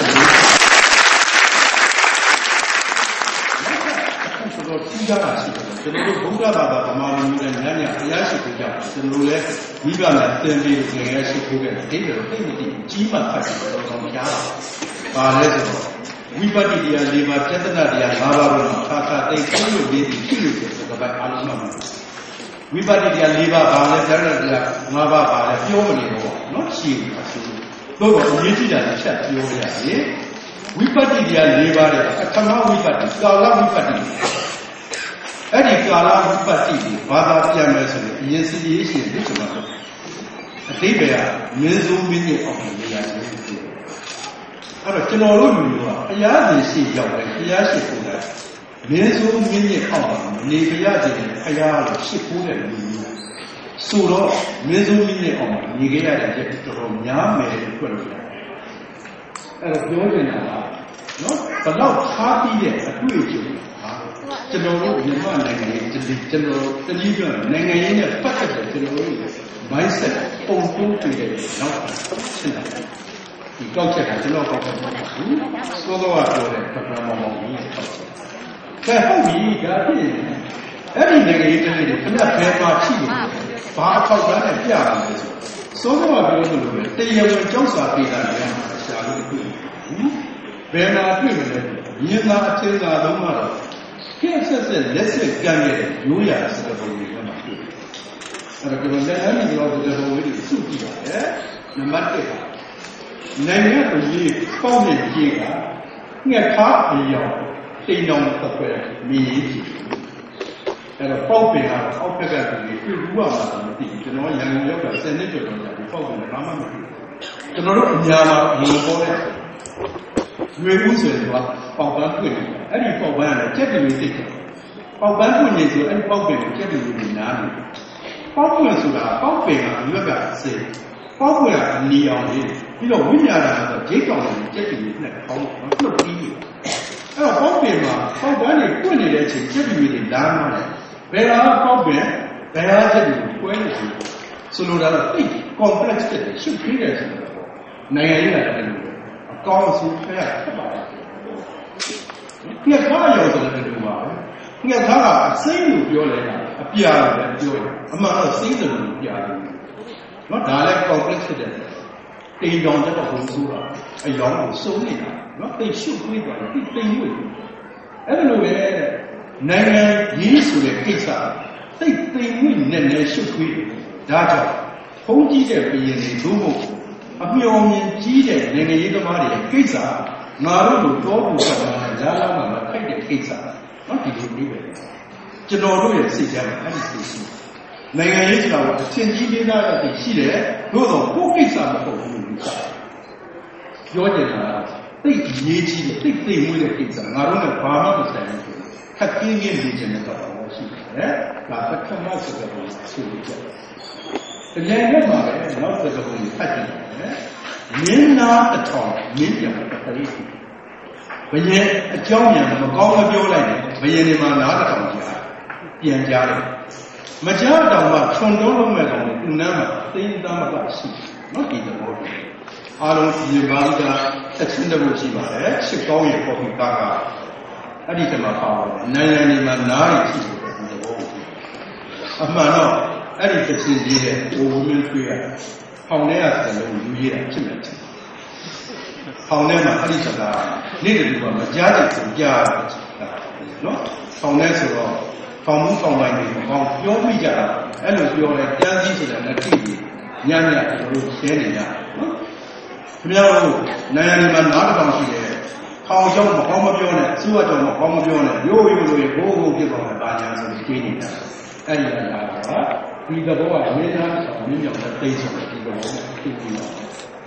ဆိုတော့ကြီးကြတာရှိတယ်ကျွန်တော်တို့ဘုရားဘာသာဗမာလူမျိုးနဲ့ညံ့တရားရှိခိုးကြတယ်ကျွန်တော်လည်းမိဘနဲ့သင်ပြီးငယ်ငယ်ရှိခိုးခဲ့တယ်ဒီလိုသိမသိကြီးမှဖတ်ပြီးတော့ကောင်းကြားတာပါလဲဆိုတော့ဝိပဿနာတရား၄ပါးပြဿနာတရား၅ပါးတို့မှာခါသိသိလို့ပြီးပြီဖြစ်လို့ဆိုတော့ဘာအားလုံးမှဝိပဿနာတရား၄ပါးဘာလဲပြဿနာတရား၅ပါးဘာလဲပြောမနေတော့နော်ရှိဘူးအဆူတော့အရေးကြီးတာတစ်ချက်ပြောရရင်ဝိပဿနာတရား၄ပါးတဲ့အခမဝိပဿနာကာလဝိပဿနာအဲ့ဒီကာလဝိပဿနာဘာသာပြန်မယ်ဆိုရင်အရင်စီရေးရှိတယ်ကျွန်တော်အတိပ္ပယ်ကမင်းစိုးမင်းကြီးအောင်နေရတယ်အဲ့တော့ကျွန်တော်တို့လူကဘုရားရှင်ရှိရောက်တယ်ဘုရားရှိခိုးတယ်မင်းစိုးမင်းကြီးအောင်နေကြရတယ်ဘုရားလို့ရှိခိုးတယ်လူဆိုတော့မင်းစိုးမင်းကြီးအောင်နေကြရတဲ့တော်တော်များမယ်လို့ပြောလို့ရတယ်အဲ့တော့ပြောနေတာကနော်ဘလောက်ထားပြီးတဲ့အတွေ့အကြုံကျွန်တော်တို့မြန်မာနိုင်ငံရဲ့ကျွန်တော်တတိယနိုင်ငံရေးနဲ့ပတ်သက်တဲ့ကျွန်တော်တို့ mindset ပုံပုံးတွေ့တဲ့နောက်ဖြစ်လာတယ်ဒီကောက်ချက်ကကျွန်တော်ကောက်ချက်မဟုတ်ဘူးသို့တော့ပြောတဲ့ပထမမောင်ကြီးကောက်ချက်ဒါဟုတ်ပြီဒါဖြစ်နေအဲ့ဒီနိုင်ငံရေးတွေခဏဘယ်မှာရှိနေဘာအထောက်အထားနဲ့ပြရမလဲဆိုတော့ပြောလို့ပဲတရားဝင်ကြောက်စာပေးတာလည်းရှာလို့တွေ့ဘယ်မှာတွေ့မလဲမြင်သာအထင်သာဆုံးကတော့ကျက်ဆက်လက်ဆက်ကမ်းရဲ့ရိုးရာစကားပုံတွေကမှတွေ့တယ်အဲ့တော့ကျွန်တော်လည်းအဲ့ဒီလိုစကားပုံတွေစုကြည့်ပါတယ်နံပါတ်1နိုင်ငံအရေးပေါင်းတဲ့ကြီးကငှက်ခါအယောင်တိမ်တောင်တစ်ခွဲမြည်ကြီးအဲ့တော့ပေါက်ပင်ကတော့အောက်ဘက်ကတူတွေ့ဘူးပါမှာမသိဘူးကျွန်တော်ရန်ကုန်ရောက်တာ10နှစ်ကျော်တော့ကြာပြီပေါက်ပင်ကဘာမှမသိဘူးကျွန်တော်တို့အများမှာဘယ်လိုပေါ်လဲရွေးမှုဆိုရင်ကပေါက်ပန်းတွေ့တယ်အဲ့ဒီပေါက်ပန်းကလည်းကြက်တူတွေသိတယ်ပေါက်ပန်းတွေ့နေဆိုအဲ့ဒီပေါက်ပင်ကိုကြက်တူတွေနားတယ်ပေါက်ပင်ဆိုတာပေါက်ပင်ကအရွက်ကစေပေါက်ပင်ကအနီအောင်လေးပြီးတော့ဝိညာဏဆိုဂျိတ်ကောင်တွေကြက်တူတွေနဲ့ပေါင်းလှုပ်ပြီးအဲ့တော့ပေါက်ပင်မှာပေါက်ပန်းတွေပွင့်နေတဲ့အချိန်ကြက်တူတွေလာမှလည်းဘယ်ဟာပေါက်ပင်ဘယ်ဟာကြက်တူတွေကွဲနေတယ်ဆိုလိုတာကသိ complex တဲ့ရှုပ်ပြီးတယ်ဆိုတော့နိုင်ငံရေးကလည်းအကောင်းဆုံးဖက်ဖြစ်ပါတယ်။ငှက်သားရောဆိုတဲ့တူပါပဲ။ငှက်သားကအစိမ့်လို့ပြောလိုက်တာအပြာလို့လည်းပြောတယ်။အမှန်တော့စိမ့်တယ်လို့ပြတယ်။နော်ဒါလည်း complex ဖြစ်တယ်။တိမ်တောင်တက်တော့ဘုံဆိုးတာအယောင်ကိုစုံနေတာနော်တိမ်ရှုပ်ခွေးသွားတယ်တိမ်ဝိတ်အဲ့လိုပဲနိုင်ငံရေးဆိုတဲ့ကိစ္စတိမ်ဝိတ်နဲ့ရှုပ်ခွေးဒါကြောင့်ဘုံကြီးတဲ့ပြည်ရင်တွေတို့မို့အမျော်မြင်ကြီးတဲ့နိုင်ငံရေးသမားတွေရဲ့ကိစ္စငါတို့ကိုတောပူဆောင်တာဂျာလာမှာထိုက်တဲ့ကိစ္စနော်ဒီလိုမျိုးပဲကျွန်တော်တို့ရဲ့စိတ်ထဲမှာအဲ့ဒီစိတ်ရှိနိုင်ငံရေးဆိုတာကအချင်းကြီးလေးသားရတဲ့ရှိတယ်သို့တော့ကိုယ်ကိစ္စမဟုတ်ဘူးလို့ပြောကြတာသိရေးကြီးတယ်သိမွေးတဲ့ကိစ္စငါတို့နဲ့ဘာမှမဆိုင်ဘူးခက်ကြီးကြီးနေခြင်းနဲ့တော့ရှိတယ်ဒါပထမစကားကိုဆိုကြတယ်တကယ်လည်းမှာပဲနောက်စကားကိုဖတ်ကြည့်တယ်မင်းသားတစ်ထောင်မင်းပြောင်တစ်ခါလေးဘယင်အကြောင်းညာမကောင်းမပြောလိုက်တယ်ဘယင်ဒီမှာနားတစ်ထောင်ကြာပြန်ကြားတယ်မကြားတောင်မှခြုံတော့လို့မဲ့ကောင်သူနမ်းမှာသိန်းသားမကရှိနော်ဒီသဘောတူအားလုံးဒီဘာသာအချင်းတလို့ရှိပါတယ်ရှစ်ကောင်းရဲ့ပေါ်ပြီးကားကအဲ့ဒီတမှာပါပါတယ်နိုင်ငံတွေမှာနားရရှိတယ်ဒီသဘောအမှန်တော့အဲ့ဒီတစ်ချင်းကြီးတဲ့ဟိုဝင်းတွေ့ရဖောင်ထဲကစလုံးယူရတာဖြစ်နေတယ်ဖောင်ထဲမှာအဲ့ဒီစကားနေ့တူကမကြားတဲ့ဆိုကြားနော်ဖောင်ထဲဆိုတော့ဖောင်မှုဖောင်ပိုင်းတွေဖောင်ပြောမိကြတာအဲ့လိုပြောလဲတန်းစည်းဆိုတာနဲ့ကြည့်ပြီးညံ့ညံ့ကျွန်တော်တို့ရှင်းနေကြနော်ခင်ဗျားတို့နိုင်ငံတွေမှာနားတစ်ထောင်ရှိတယ်ဖောင်ကြောင့်မကောင်းမပြောနဲ့စူးရကြောင့်မကောင်းမပြောနဲ့ရိုးရိုးလို့ဘိုးဘိုးဖြစ်သွားတယ်ဘာညာဆိုပြီးကြီးနေတာအဲ့ဒီအရာကဒီသဘောကမင်းသားမြင့်မြောက်တဲ့သိဆိုတဲ့ဒီလိုမျိုးသိပြီးတော့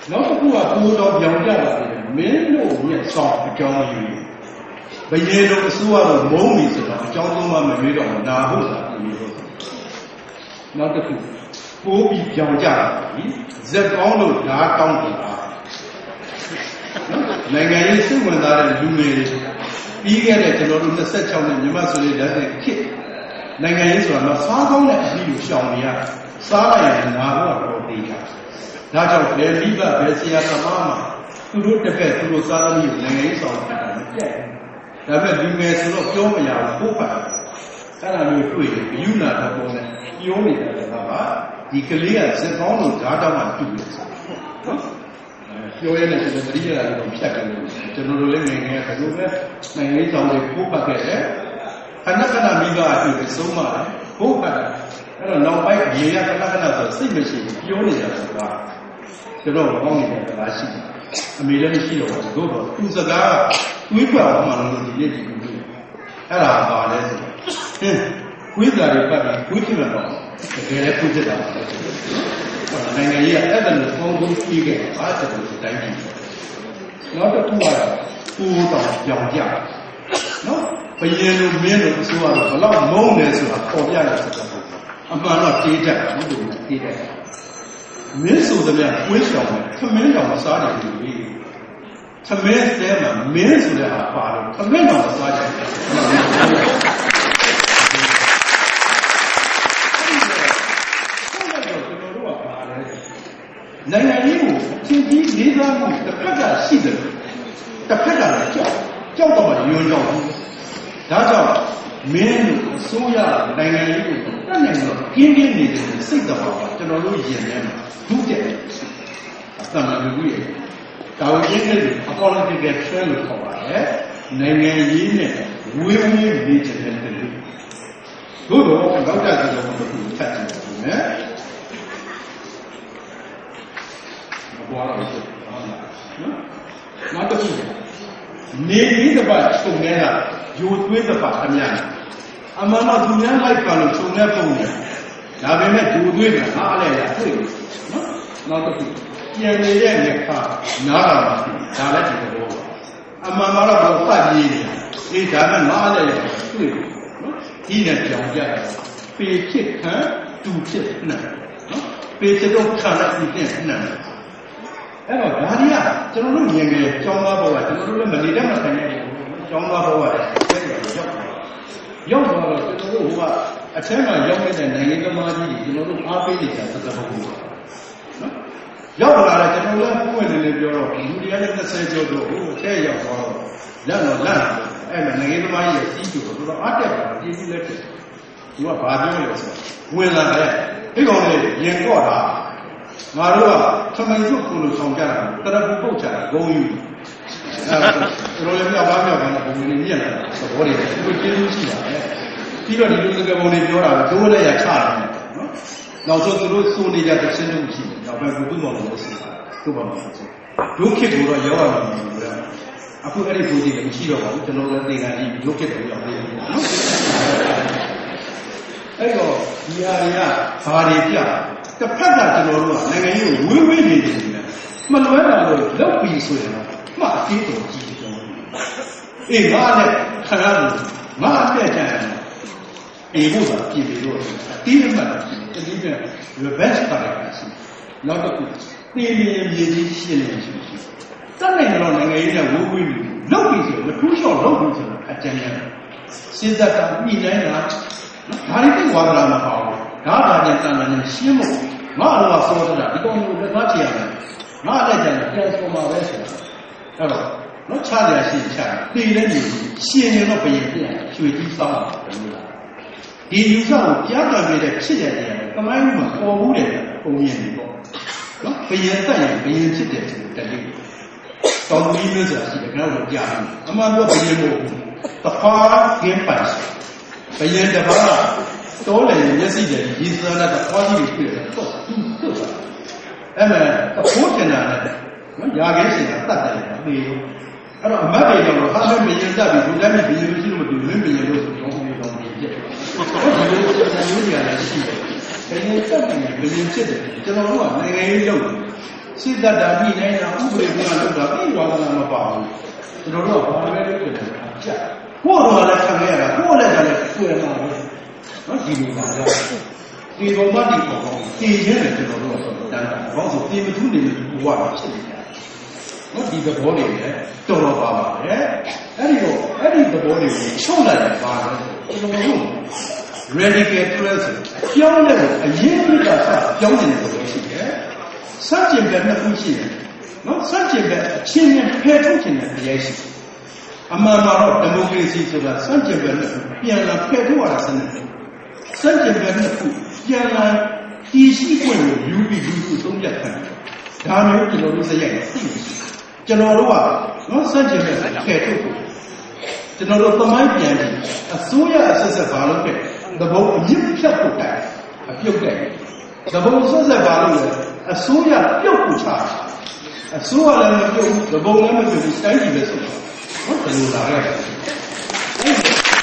နောက်တစ်ခုကကိုတော်ပြောင်ကြတာမင်းတို့ရဲ့ဆောင်အကြောင်းယူဘယင်းတို့အစိုးရတို့မုန်းပြီဆိုတော့အကြောင်းသုံးပါမရွေးတော့နာဟုတ်တာပြီးလို့နောက်တစ်ခုပိုးပြီးပြောင်ကြတာဇက်ကောင်းတို့ဓာတ်ကောင်းတယ်နိုင်ငံရေးစိတ်ဝင်စားတဲ့လူငယ်တွေပြီးခဲ့တဲ့ကျွန်တော်တို့26နှစ်မြန်မာဆိုလေးလက်တဲ့ခေတ်နိုင်ငံရေးဆိုတာတော့စားကောင်းတဲ့အပြီးကိုရှောင်နေရစားလိုက်ရင်နာဖို့တော့သေးတာဒါကြောင့်ဘယ်မိဘဘယ်ဆရာသမားမှသူတို့တစ်ဖက်သူတို့စားလို့နိုင်ငံရေးဆောင်တာမပြတ်ဒါပေမဲ့လူငယ်ဆိုတော့ပြောမရဘူးပို့ပါအဲ့ဒါမျိုးတွေ့ရင်ယူနာတော့ပုံနဲ့ပြောနေတယ်ကဒီကလေးကစက်ကောင်းလို့ဓာတ်တောင်မှတူတယ်နော်ပြောရတဲ့တတိယရာတော့ဖြတ်တယ်ကျွန်တော်တို့လည်းငယ်ငယ်ကဘယ်လိုလဲနိုင်ငံရေးဆောင်တွေပို့ပတ်ခဲ့တယ်ခဏခဏမိဘအတူဆုံးမတယ်ပို့ပတ်တယ်အဲ့တော့နောက်ပိုင်းရေရခဏခဏဆိုစိတ်မရှိဘူးပြောနေကြတာဆိုတာကျွန်တော်ကောင်းနေတဲ့လားရှိတယ်အမေလည်းမရှိတော့ဘူးတို့တော့သူစကားတွေးပွားအောင်မှလို့ဒီနေ့ဒီလိုအဲ့ဒါပါလဲဆိုဝိဇ္ဇာတွေပတ်ပြီးဝိသိမတော့တကယ်လည်းပြုတ်တာပါနိုင်ငံရေးအဲ့ဒါကိုပုံပုံပြီးခဲ့အားစတဲ့တိုင်းပြည်နောက်တစ်ခုကတော့ပူတော်ပြောင်ကြနော်ဘယင်းလိုမင်းလိုအစိုးရတော့ဘလောက်မုန်းတယ်ဆိုတာပေါ်ပြရတဲ့စကားအမှန်တော့တေးတတ်ဘူးလို့တေးတတ်မင်းဆိုတဲ့များဝိရှောင်တယ်ခမင်းတော်စားတယ်လူကြီးခမင်းတဲမှာမင်းဆိုတဲ့ဟာပါတော့ခမင်းတော်စားတယ်နိုင်ငံရေးကိုအချင်းကြီးလေးစားမှုတစ်ဖက်ကရှိတယ်တစ်ဖက်ကလည်းကြောက်တော့မှယွန်းကြောက်ဘူးဒါကြောင့်မင်းတို့အစိုးရနိုင်ငံရေးကိုတတ်နိုင်တော့ကင်းကင်းနေတဲ့စိတ်တော်ပါကျွန်တော်တို့ယင်နေမှာဒုတဲ့သမန်လူကြီးတာဝန်ကြီးတွေအပေါ်လက်ကဆွဲလို့ခေါ်ပါတယ်နိုင်ငံရေးနဲ့ဝေးဝေးနေချင်တဲ့လူတို့တော့တော့ကြတယ်လို့ပြောဖတ်တယ်နော်ဘောရအောင်ဟုတ်လားနော်နောက်တစ်ခုနေပြီးတပတ်ခြုံနေတာယူသွေးတပတ်အများအမှန်တော့သူများလိုက်ပါလို့ခြုံနေပုံနေဒါပေမဲ့ယူသွေးကအားလဲရတွေ့နော်နောက်တစ်ခုပြန်နေတဲ့နေခါနားတာပါဒါလည်းဒီလိုအမှန်တော့ဘာပတ်ကြီးနေအေးဒါမှနားလဲရတွေ့နော်ဒီနဲ့ကြောင်ကြတယ်ပေဖြစ်ခံတူဖြစ်နဲ့နော်ပေချတော့ခါလိုက်ပြီးနဲ့အဲ့တော့ဒါကြီးကကျွန်တော်တို့ငယ်ငယ်ကျောင်းသားဘဝကျွန်တော်တို့လည်းမနေတတ်မှဆိုင်နေတယ်ကျောင်းသားဘဝတဲ့ရောက်တော့ကျွန်တော်တို့ကအထက်မှာရောက်နေတဲ့နိုင်ငံသမားကြီးတွေကျွန်တော်တို့အားပေးနေကြသတ်ဖို့နော်ရောက်လာတယ်ကျွန်တော်လည်းပွင့်နေနေပြောတော့လူတွေကလည်း30ကျော်တော့ဟိုအထက်ရောက်တော့လက်တော့လက်အဲ့မှာနိုင်ငံသမားကြီးရဲ့ကြီးကျိုးတော့အားတက်တာကြီးကြီးလက်ဖြစ်သူကဘာပြောလဲဆိုဝင်လာတယ်ဒီကောင်လေးရင်တော့တာငါတို့ကသမန်စုကိုလိုဆောင်ကြတာတရပူပုတ်ချတာဂုံယူအဲ့တော့လည်းမြောက်ပါမြောက်ပါဘုံနေမြင်လာသဘောတွေသူကျေးဇူးရှိတာပဲပြီးတော့ဒီလိုစကားပုံတွေပြောတာဒိုးလည်းရချတယ်နော်နောက်ဆုံးသူတို့စိုးနေကြတဲ့ရှင်းလို့ရှိတယ်နောက်ပဲဘုသူ့မောင်လို့ရှိတာတို့ပါမှာဆိုဒုက္ခကိုတော့ရောက်လာမှာမဟုတ်ဘူးအခုအဲ့ဒီဘုရားလည်းမရှိတော့ပါဘူးကျွန်တော်လည်းသင်္ကန်းကြီးဒုက္ခကိုရောက်နေတယ်နော်အဲ့တော့ဒီဟာတွေကဘာတွေပြတစ်ဖက်ကကျွန်တော်တို့ကနိုင်ငံရေးကိုဝေးဝေးနေတယ်မလွဲတာလို့လောက်ပြီးဆိုရင်တော့မှအသေးတော်ကြီးတယ်အေးငါနဲ့ခဏလို့ငါတဲ့ကြတယ်အေးဖို့ကပြည်ပြီးတော့အသေးမှတ်တယ်ဒီက revenge ပါတယ်ရှိနောက်တစ်ခုပြည်ပြည်ပြည်ကြီးရှင်းနေရှိတတ်နိုင်တော့နိုင်ငံရေးနဲ့ဝေးဝေးနေလောက်ပြီးဆိုမထူးလျှော့လောက်ပြီးဆိုတော့အကြမ်းများစဉ်းစားတာညှိနှိုင်းတာဒါတွေသိဝါဒနာမပေါ့ဒါပါတဲ့တန်တန်နဲ့ရှင်းဖို့ငါတော့ဆောတာဒီကောင်ကိုလက်သားချရတယ်ငါလည်းကြတယ်ပြန်ဆုံးမှာပဲဆိုတာအဲ့တော့နော်ချရရှိချတည်လည်းနေရှင်းရင်တော့ဘယင်ပြန်ရွှေကြီးစောင်းတာပဲလို့လားဒီယူဆကိုကြားတော်ပြတဲ့ဖြစ်တဲ့နေရာကမိုင်းမှာပေါ်မှုတယ်ပုံမြင်နေပေါ့နော်ဘယင်တက်ရင်ဘယင်ဖြစ်တယ်ဆိုတဲ့တိတောင်းပြီးလို့ဆိုတာရှိတယ်ကျွန်တော်တို့ကြားတယ်အမှန်တော့ဘယင်မို့တဖာကင်းပိုင်ဘယင်တပါးတော်လည်းမျက်စိတည်းရေစားတဲ့ခွားကြီးတွေတွေ့တယ်တော့သူ့တာအဲ့မဲ့အဖို့တင်တာနဲ့နော်ရာခဲရှင်ကတတ်တယ်သေလို့အဲ့တော့အမတ်တွေကတော့ဟာလည်းမရင်တတ်ပြီဘုရားမြတ်ဘီလို့ရှိလို့မတူမင်းဘီလို့ဆိုတော့ဘီတော်ကြီးပြည့်ဟုတ်တယ်လို့စာမျိုးတွေကလည်းရှိတယ်ဘယ်လိုတက်တယ်ဘယ်လိုဖြစ်တယ်ကျွန်တော်တို့ကနိုင်ငံရေးလုပ်တယ်စစ်တပ်တာပြည်နေတာဥပဒေကလောက်တာပြီးသွားတာမပါဘူးကျွန်တော်တို့ကဘာပဲလုပ်တယ်ကြက်ကိုယ်တော်လည်းခံရတာကိုယ်လည်းတွေ့မှာပဲနော်ဒီလိုပါလားဒီဘုံမတိပေါ်တော့တည်ရဲတယ်ကျွန်တော်တို့ကတန်းတာဘာလို့ဆိုပြင်မထူးနေလို့ဘဝဖြစ်နေတာနော်ဒီသဘောတွေလည်းတော်တော်ပါပါတယ်အဲ့ဒီသဘောတွေကိုချုပ်လိုက်တာပါတယ်ကျွန်တော်တို့ radical presence ပြောင်းလဲဖို့အရင်ကပြောင်းနေတဲ့သဘောရှိတယ်စัจจิဘက်နှစ်ခုရှိတယ်နော်စัจจิဘက်အချင်းချင်းဖယ်ထုတ်ခြင်းနဲ့တရားရှိတယ်အမှန်မှာတော့ဒီမိုကရေစီဆိုတာစัจจิဘက်နှစ်ခုပြန်လာဖယ်ထုတ်ရတာစနစ်စัจจิဘက်နှစ်ခုပြန်လာတည်ရှိခွင့်ကိုယူပြီးလူသုံးပြခံတယ်ဒါမျိုးကျွန်တော်တို့စရိုက်သိရှိကျွန်တော်တို့ကနော်စัจจิဘက်ဖယ်ထုတ်ဖို့ကျွန်တော်တို့သမိုင်းပြန်ပြီးအစိုးရအဆက်ဆက်ဘာလို့ခဲ့သဘောအမြင့်ဖြတ်ဖို့တိုင်အပြုတ်တယ်သဘောဆက်ဆက်ဘာလို့လဲအစိုးရပြုတ်ဖို့ချတာအစိုးရလည်းမပြုတ်ဘူးသဘောလည်းမပြုတ်ဘူးတိုင်းပြည်ပဲဆိုတော့ဟုတ်တယ်လို့လာရတယ်ကျွန်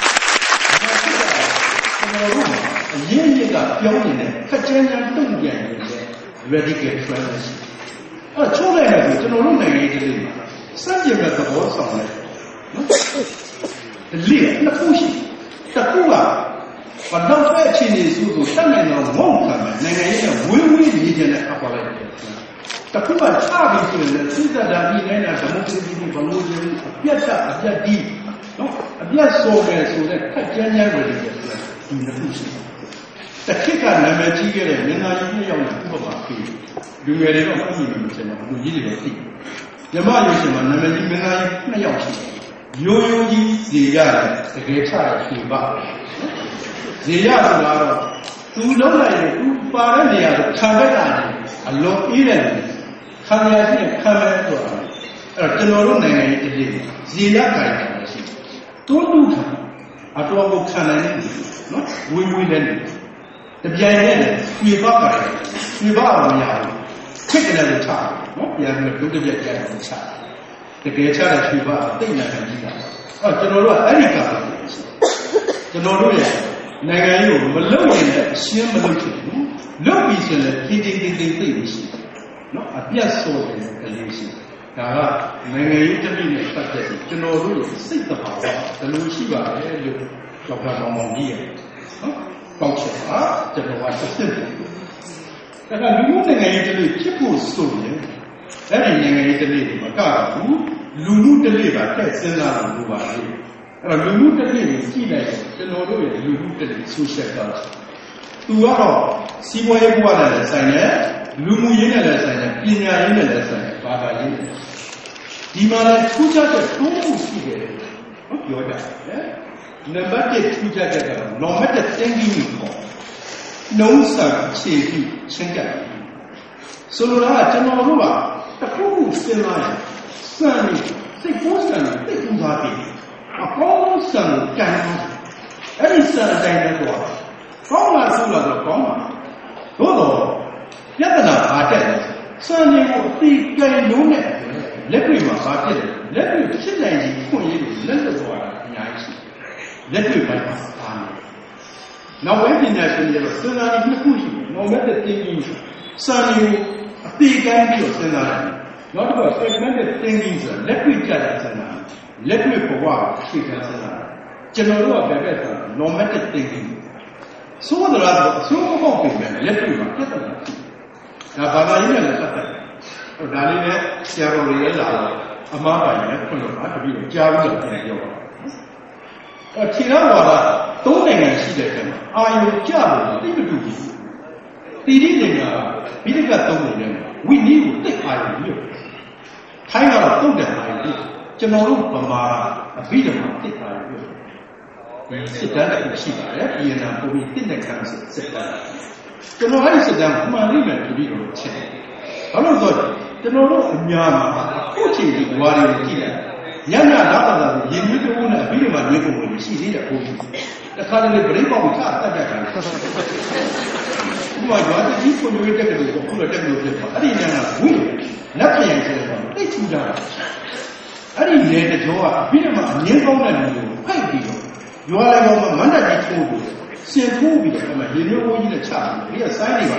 တော်တို့အရင်ကပြောနေတဲ့ခက်ချမ်းချမ်းတုံ့ပြန်နေတဲ့ radical transition အဲ့ချိုးလိုက်တယ်ဆိုကျွန်တော်တို့နိုင်ငံရေးတွေစัจจิဘက်သဘောဆောင်တယ်နော်လေနှစ်ခုရှိတစ်ခုကဘာတော့ပဲအခြေအနေစုကိုတတ်နိုင်တော့မဟုတ်ခံမယ်နိုင်ငံရေးကဝေးဝေးနေကြတဲ့အပေါ်လိုက်တယ်တစ်ခုကချပြီးဆိုရင်စစ်တပ်ဒါပြည်နေတာဒီမိုကရေစီကိုဘလို့ချင်းအပြတ်အပြတ်ဒီနော်အပြတ်ဆိုတယ်ဆိုတဲ့ခက်ကြမ်းကြမ်းတွေဒီနှစ်ခုရှိတစ်ခက်ကနာမည်ကြီးခဲ့တဲ့မင်းသားကြီးနှစ်ယောက်နဲ့ဥပမာပေးလူငယ်တွေတော့မသိဘူးဆိုတော့လူကြီးတွေလည်းသိဓမ္မရုပ်ရှင်မှာနာမည်ကြီးမင်းသားကြီးနှစ်ယောက်ရှိတယ်ရိုးရိုးကြီးဇေရတယ်တကယ်ချတဲ့ဖြေပါဇေရဆိုတာတော့သူလုံးလိုက်ရင်သူပါတဲ့နေရာကိုခံရတာအလုံးအေးတယ်ခံရတဲ့ခံရဆိုတာအဲ့တော့ကျွန်တော်တို့နိုင်ငံရေးတည်းဇေရခိုင်တယ်ရှိတူတူခံအတော်ကိုခံနိုင်တယ်နော်ဝေးဝေးလည်းတပြိုင်တည်းဖြေပါကြတယ်ဖြေပါမရဘူးခက်တယ်လို့ချနော်ပြန်ပြီးဒုတိယကြိုင်ကိုချတကယ်ချတဲ့ဖြေပါတိတ်နိုင်ကြီးတာအဲ့ကျွန်တော်တို့ကအဲ့ဒီကကျွန်တော်တို့ရဲ့နိုင်ငံရေးကိုမလုပ်ရင်လည်းအရှင်းမလုပ်ချင်ဘူးလုပ်ပြီးဆိုရင်လည်းတိတိသိရှိနော်အပြတ်ဆိုတယ်ကလေးရှိဒါကနိုင်ငံရေးတပိနဲ့ပတ်သက်ပြီးကျွန်တော်တို့ရဲ့စိတ်တဘာဝဘယ်လိုရှိပါလဲလို့ကြောက်တာမောင်ကြီးရဲ့နော်ပေါက်ချက်ပါကျွန်တော်ကစစ်စစ်တယ်ဒါကလူမှုနိုင်ငံရေးတပိဖြစ်ဖို့ဆိုရင်အဲ့ဒီနိုင်ငံရေးတပိကိုမကဘူးလူမှုတပိပါတက်စဉ်းစားလို့ပါလေအဲ့တော့လူမှုတစ်ပြည်ကိုကြည့်လိုက်ကျွန်တော်တို့ရဲ့လူမှုတစ်ပြည် social culture သူကတော့စီးပွားရေးဘဝနဲ့လည်းဆိုင်တယ်လူမှုရေးနဲ့လည်းဆိုင်တယ်ပညာရေးနဲ့လည်းဆိုင်တယ်ဘာသာရေးနဲ့ဒီမှာလည်းထူးခြားတဲ့သုံးခုရှိတယ်ဟုတ်ပြောကြတယ်နံပါတ်1ထူးခြားတဲ့ကတော့ normative thinking ကိုခေါ်နှုံးဆန်ခြေပြီးချင်းကပ်ဆိုလိုတာကကျွန်တော်တို့ကတစ်ခုခုစဉ်းစားရင်စံနေစိတ်ကိုယ်စံနေသိကူစားပြီးအကောင်းဆုံးကံအဲ့ဒီစံအတိုင်းနဲ့တော့ကောင်းလာဆိုတော့ကောင်းပါတို့တော့ပြဿနာအားတက်တယ်စံနေကိုတီးကြိမ်လုံးနဲ့လက်တွေ့မှာပါဖြစ်တယ်လက်တွေ့ဖြစ်နိုင်ရင်ဖွင့်ရည်လက်လွတ်သွားတာအများကြီးလက်တွေ့မှာပါနေနောက်ဝိပညာရှင်တွေတော့စဉ်းစားပြီးနှစ်ခုရှိတယ်နော်မဲ့တဲ့တင်းကြီးစံနေကိုအတီးကမ်းပြီးတော့စဉ်းစားတယ်နောက်တစ်ခါ segmented thinking ဆိုတာလက်တွေ့ကြတဲ့စဉ်းစားလက်တွေ့ဘဝအခြေခံစဉ်းစားကျွန်တော်တို့ကဘယ်ဘက်ဆိုတာ normative thinking ဆိုတော့အဆိုးမဟုတ်ပြင်မယ်လက်တွေ့မှာပြဿနာဒါဘာသာရေးနဲ့လည်းပတ်သက်တယ်ဟိုဒါလေးနဲ့ဆရာတော်တွေလည်းလာတော့အမှားပါရင်ဖွင့်လို့ပါတပည့်ကိုကြားပြီးတော့ပြန်ပြောပါခြေတော်ဝါဒ၃နိုင်ငံရှိတဲ့အခါမှာအာယုကြလို့တိမတူဘူးတိတိကျကျဘိဓက၃နိုင်ငံဝိနည်းကိုသိအာယုမျိုးထိုင်းကတော့တုတ်တယ်အာယုကျွန်တော်တို့ဗမာအဘိဓမ္မာသိအာယုမျိုးဒီစစ်တမ်းတစ်ရှိပါတယ်ပြည်နာပုံပြီးတစ်တဲ့ခံစစ်တမ်းကျွန်တော်အဲ့ဒီစစ်တမ်းမှန်လိမ့်မယ်တပည့်တော်ချက်ဘာလို့ဆိုတော့ကျွန်တော်တို့အများမှာခုချိန်ဒီဘွားတွေကိုကြည့်လိုက်ညညလာတာရေမြုပ်တူနဲ့အဘိဓမ္မာမျိုးပုံတွေရှိသေးတယ်ဘုရားတခါတလေဗရိတ်ပေါက်ချတတ်တတ်တယ်ဘုရားရွာတိကိုညွှန်တက်တယ်ကိုခုလိုတက်လို့ဖြစ်ပါအဲ့ဒီညကဝိလက်ပြန်ဆိုတော့တိတ်ထူကြတာအဲ့ဒီလေတကြောကအဘိဓမ္မာအငင်းကောင်းတဲ့လူကိုဖိုက်ပြီးတော့ရွာလိုက်တော့မန္တကြီးထိုးပြီးစင်ထိုးပြီးတော့အဲ့မှာရေမျိုးဝင်းကြီးနဲ့ချပြီးဒီကစိုင်းနေပါလား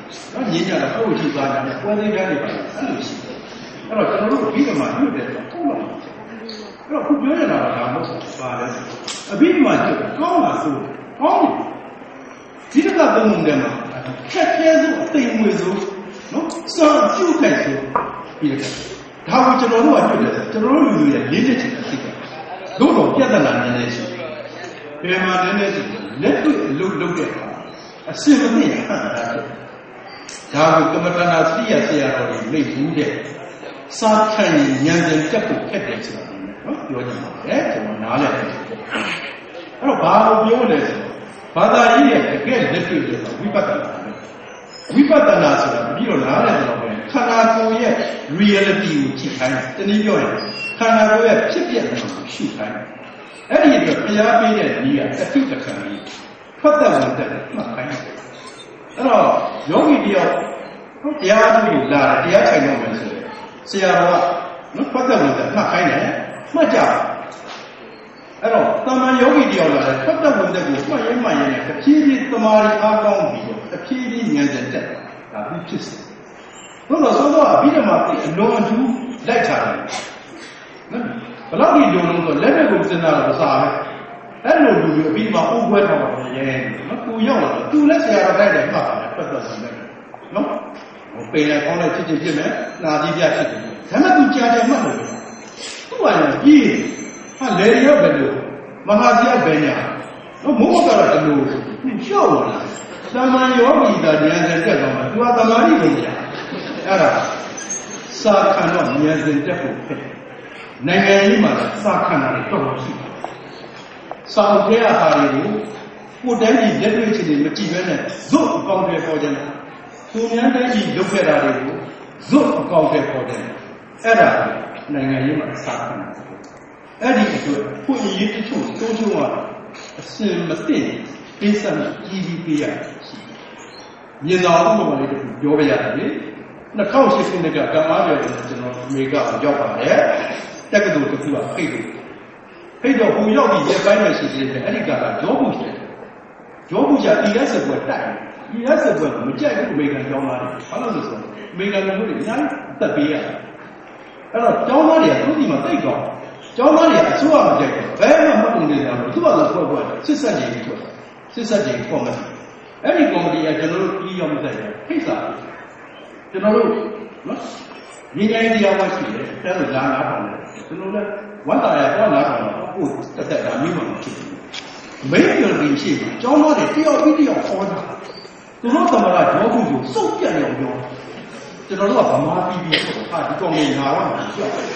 နော်ညင်ကြတာကိုကြည့်သွားတယ်ပွဲသေးတယ်ပါအဲ့လိုရှိတယ်အဲ့တော့ကျွန်တော်တို့အဘိဓမ္မာညွတ်တယ်ဆိုတော့အဲ့တော့ခုပြောရတာကဒါမဟုတ်ပါလဲအဘိဓမ္မာညွတ်ကောင်းတာဆိုကောင်းဒီတကသုံးတယ်မှာခက်ခဲဆုံးအသိငွေဆုံးနော်စောင့်ကြည့်ခိုင်ဆုံးပြီးတယ်ဒါကိုကျွန်တော်တို့ကညွတ်တယ်ကျွန်တော်တို့လူတွေလေးလက်ချင်သိတယ်တို့တော့ပြဿနာနည်းနည်းရှိတယ်ဘယ်မှာနည်းနည်းရှိတယ်လက်တွေ့အလုပ်လုပ်တဲ့အခါအစင်မသိဟန်တာဒါကိုကမ္မဋ္ဌာန်းသိရဆရာတော်တွေမိတ်ဘူးတဲ့စာခံဉာဏ်စဉ်တက်ဖို့ခက်တယ်ဆိုတာနော်ပြောကြည့်ပါမယ်ကျွန်တော်နားလည်တယ်အဲ့တော့ဘာလို့ပြောလဲဆိုတော့ဘာသာရေးရဲ့တကယ်လက်တွေ့တဲ့ဝိပဿနာဝိပဿနာဆိုတာပြီးတော့နားလည်တော့ပဲခန္ဓာကိုယ်ရဲ့ reality ကိုကြည့်ခိုင်းတယ်တနည်းပြောရင်ခန္ဓာကိုယ်ရဲ့ဖြစ်ပျက်မှုကိုရှုခိုင်းတယ်အဲ့ဒီအတွက်ဘုရားပေးတဲ့ဤကတတိပခံကြီးထွက်သက်ဝင်သက်မှတ်ခိုင်းတယ်အဲ့တော့ယောဂီတယောက်တရားထုကိုလာတယ်တရားထိုင်တော့မယ်ဆိုရင်ဆရာတော်ကနော်ထွက်သက်ဝင်သက်မှတ်ခိုင်းတယ်မှတ်ကြအဲ့တော့တမန်ယောဂီတယောက်လာတယ်ထွက်သက်ဝင်သက်ကိုမှတ်ရင်နဲ့တဖြည်းဖြည်းသမာဓိအားကောင်းပြီးတော့တဖြည်းဖြည်းဉာဏ်တက်ဒါပြီးဖြစ်စေဘုရားဆိုတော့အဘိဓမ္မာပြီးအလုံးအကျူလိုက်ချတယ်နော်ဘယ်လောက်ဒီလိုလုံးဆိုလက်နဲ့ကိုစဉ်းစားတော့စားပဲအဲ့လိုလူမျိုးအပြီးမှအုပ်ခွဲထားပါလေနော်သူရောက်လာတော့သူလက်ဆရာတော်တိုက်တယ်မှတ်ပါတယ်ဖတ်တော့တယ်နော်ဟိုပင်လည်းကောင်းလိုက်ဖြစ်ဖြစ်မယ်နာသီးပြဖြစ်တယ်ဒါပေမဲ့သူကြားတယ်မှတ်လို့သူ့ဟာလည်းကြီးဟာလေရောပဲလို့မဟာစီယဘယ်ညာနော်မိုးကတော့တလူရှော့လာတာသမန်ယောဂီတာဉာဏ်နဲ့တက်တော့မှသူကသမာဓိကိုညာအဲ့ဒါစာခံတော့ဉာဏ်နဲ့တက်ဖို့ဖြစ်နိုင်ငံရေးမှာစာခံတာတွေတော်တော်ရှိတယ်စာအုပ်ထဲအဟာတွေကိုကိုယ်တန်းကြီးလက်တွေ့ချင်းတွေမကြည့်ဘဲနဲ့ဇွတ်အကောင့်တွေပေါ်ကြတယ်သူများတန်းကြီးလုပ်ခဲ့တာတွေကိုဇွတ်အကောင့်တွေပေါ်တယ်အဲ့ဒါနိုင်ငံရေးမှာစာခံတာအဲ့ဒီအတွက်ဖွင့်ရေးတချို့တိုးချိုးကအစင်မသိပေးစမ်းကြီးကြီးပေးရရှိမြေတော်ဥပမာလေးတစ်ခုပြောပြရတယ်လေ2008ခုနှစ်ကကမ္ဘာကျော်ကျွန်တော်အမေရိကရောက်ပါတယ်တက္ကသိုလ်တစ်ခုကဖိတ်တယ်ဖိတ်တော့ဟိုရောက်ပြီးရက်ပိုင်းပဲရှိသေးတယ်အဲ့ဒီကဂျောဘူးရှိတယ်ဂျောဘူးက ES ဘွယ်တိုက် ES ဘွယ်မကြိုက်ဘူးအမေရိကန်ကျောင်းသားတွေဘာလို့လဲဆိုတော့အမေရိကန်လူတွေအများကြီးတက်ပေးရတယ်အဲ့တော့ကျောင်းသားတွေကသူ့ဒီမှာတိတ်တော့ကျောင်းသားတွေအစိုးရမကြိုက်ဘူးဘယ်မှမပုံနေတာလို့သူ့ဘာလို့ဖွဲ့စစ်ဆက်ကြီးထွက်စစ်ဆက်ကြီးကော်မတီအဲ့ဒီကော်မတီကကျွန်တော်တို့ပြီးရောက်မတဲ့ဖိတ်စာကျွန်တော်တို့နော်ညီငယ်တရားမှရှိတယ်အဲလိုလာတာပေါ့ကျွန်တော်လည်းဝတ်တာရတော့လာတော့ကိုတက်တာမျိုးမှမဖြစ်ဘူးမိတ်ပြောပြီးရှိတယ်ကျောင်းသားတွေတယောက်ပြီးတယောက်ခေါ်တာသူတို့သမရဂျောဘူးကိုစုပ်ပြတ်ရောပြောကျွန်တော်တို့ကဗမာပြီးပြီးဆိုတော့ဟာဒီကောင်ကြီးငါတော့မပြောဘူး